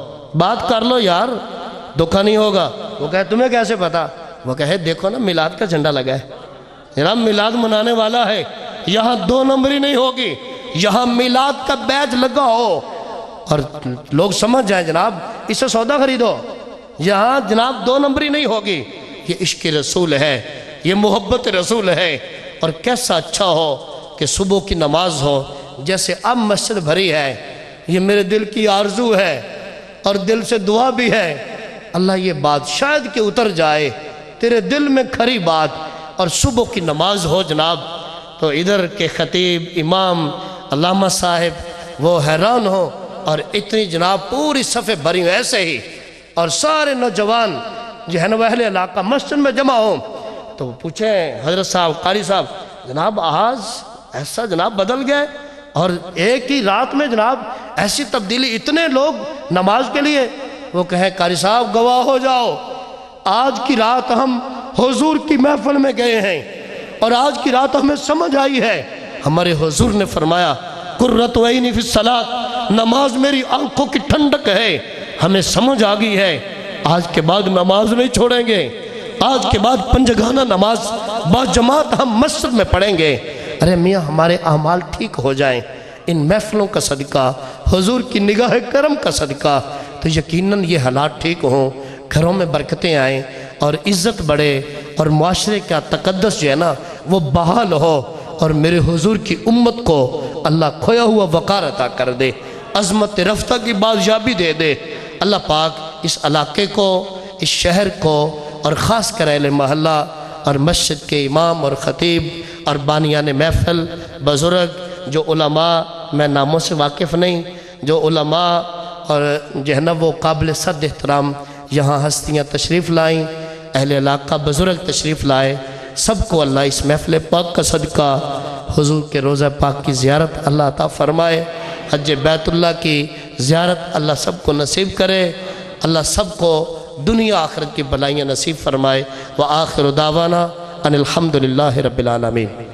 بات کر لو یار، دھوکہ نہیں ہوگا۔ وہ کہے تمہیں کیسے پتا؟ وہ کہے دیکھو نا میلاد کا جھنڈا لگا ہے، جناب میلاد منانے والا ہے، یہاں 2 نمبری نہیں ہوگی، یہاں میلاد کا بیج لگا ہو اور لوگ سمجھ جائیں جناب اس سے سودا خریدو، یہاں جناب 2 نمبری نہیں ہوگی۔ یہ عشق رسول ہے، یہ محبت رسول ہے۔ اور کیسا اچھا ہو کہ صبح کی نماز ہو، جیسے اب مسجد بھری ہے، یہ میرے دل کی آرزو ہے اور دل سے دعا بھی ہے، اللہ یہ بات شاید کہ اتر جائے تیرے دل میں کھری بات، اور صبح کی نماز ہو جناب تو ادھر کے خطیب امام علامہ صاحب وہ حیران ہو، اور اتنی جناب پوری صفیں بھری ہوں ایسے ہی، اور سارے نوجوان جو ہے نا وہ اہل علاقہ مسجد میں جمع ہوں، تو وہ پوچھیں حضرت صاحب قاری صاحب جناب آج ایسا جناب بدل گئے، اور ایک ہی رات میں جناب ایسی تبدیلی، اتنے لوگ نماز کے لیے؟ وہ کہیں قاری صاحب گواہ ہو جاؤ، آج کی رات ہم حضور کی محفل میں گئے ہیں، اور آج کی رات ہمیں سمجھ آئی ہے، ہمارے حضور نے فرمایا قرۃ عینی فی الصلاۃ، نماز میری آنکھوں کی ٹھنڈک ہے، ہمیں سمجھ آ گئی ہے آج کے بعد نماز نہیں چھوڑیں گے، آج کے بعد پنجگانہ نماز با جماعت ہم مسجد میں پڑھیں گے۔ ارے میاں ہمارے اعمال ٹھیک ہو جائیں ان محفلوں کا صدقہ، حضور کی نگاہ کرم کا صدقہ، تو یقیناً یہ حالات ٹھیک ہوں، گھروں میں برکتیں آئیں اور عزت بڑھے، اور معاشرے کا تقدس جو ہے نا وہ بحال ہو، اور میرے حضور کی امت کو اللہ کھویا ہوا وقار عطا کر دے، عظمت رفتہ کی بازیابی دے دے۔ اللہ پاک اس علاقے کو، اس شہر کو، اور خاص کر اہل محلہ اور مسجد کے امام اور خطیب اور بانیان محفل بزرگ، جو علماء میں ناموں سے واقف نہیں، جو علماء اور جو ہے نا وہ قابل صد احترام یہاں ہستیاں تشریف لائیں، اہل علاقہ بزرگ تشریف لائے، سب کو اللہ اس محفل پاک کا صدقہ حضور کے روضہ پاک کی زیارت اللہ عطا فرمائے، حج بیت اللہ کی زیارت اللہ سب کو نصیب کرے، اللہ سب کو دنیا آخرت کی بلائیاں نصیب فرمائے۔ وآخر دعوانا ان الحمدللہ رب العالمین۔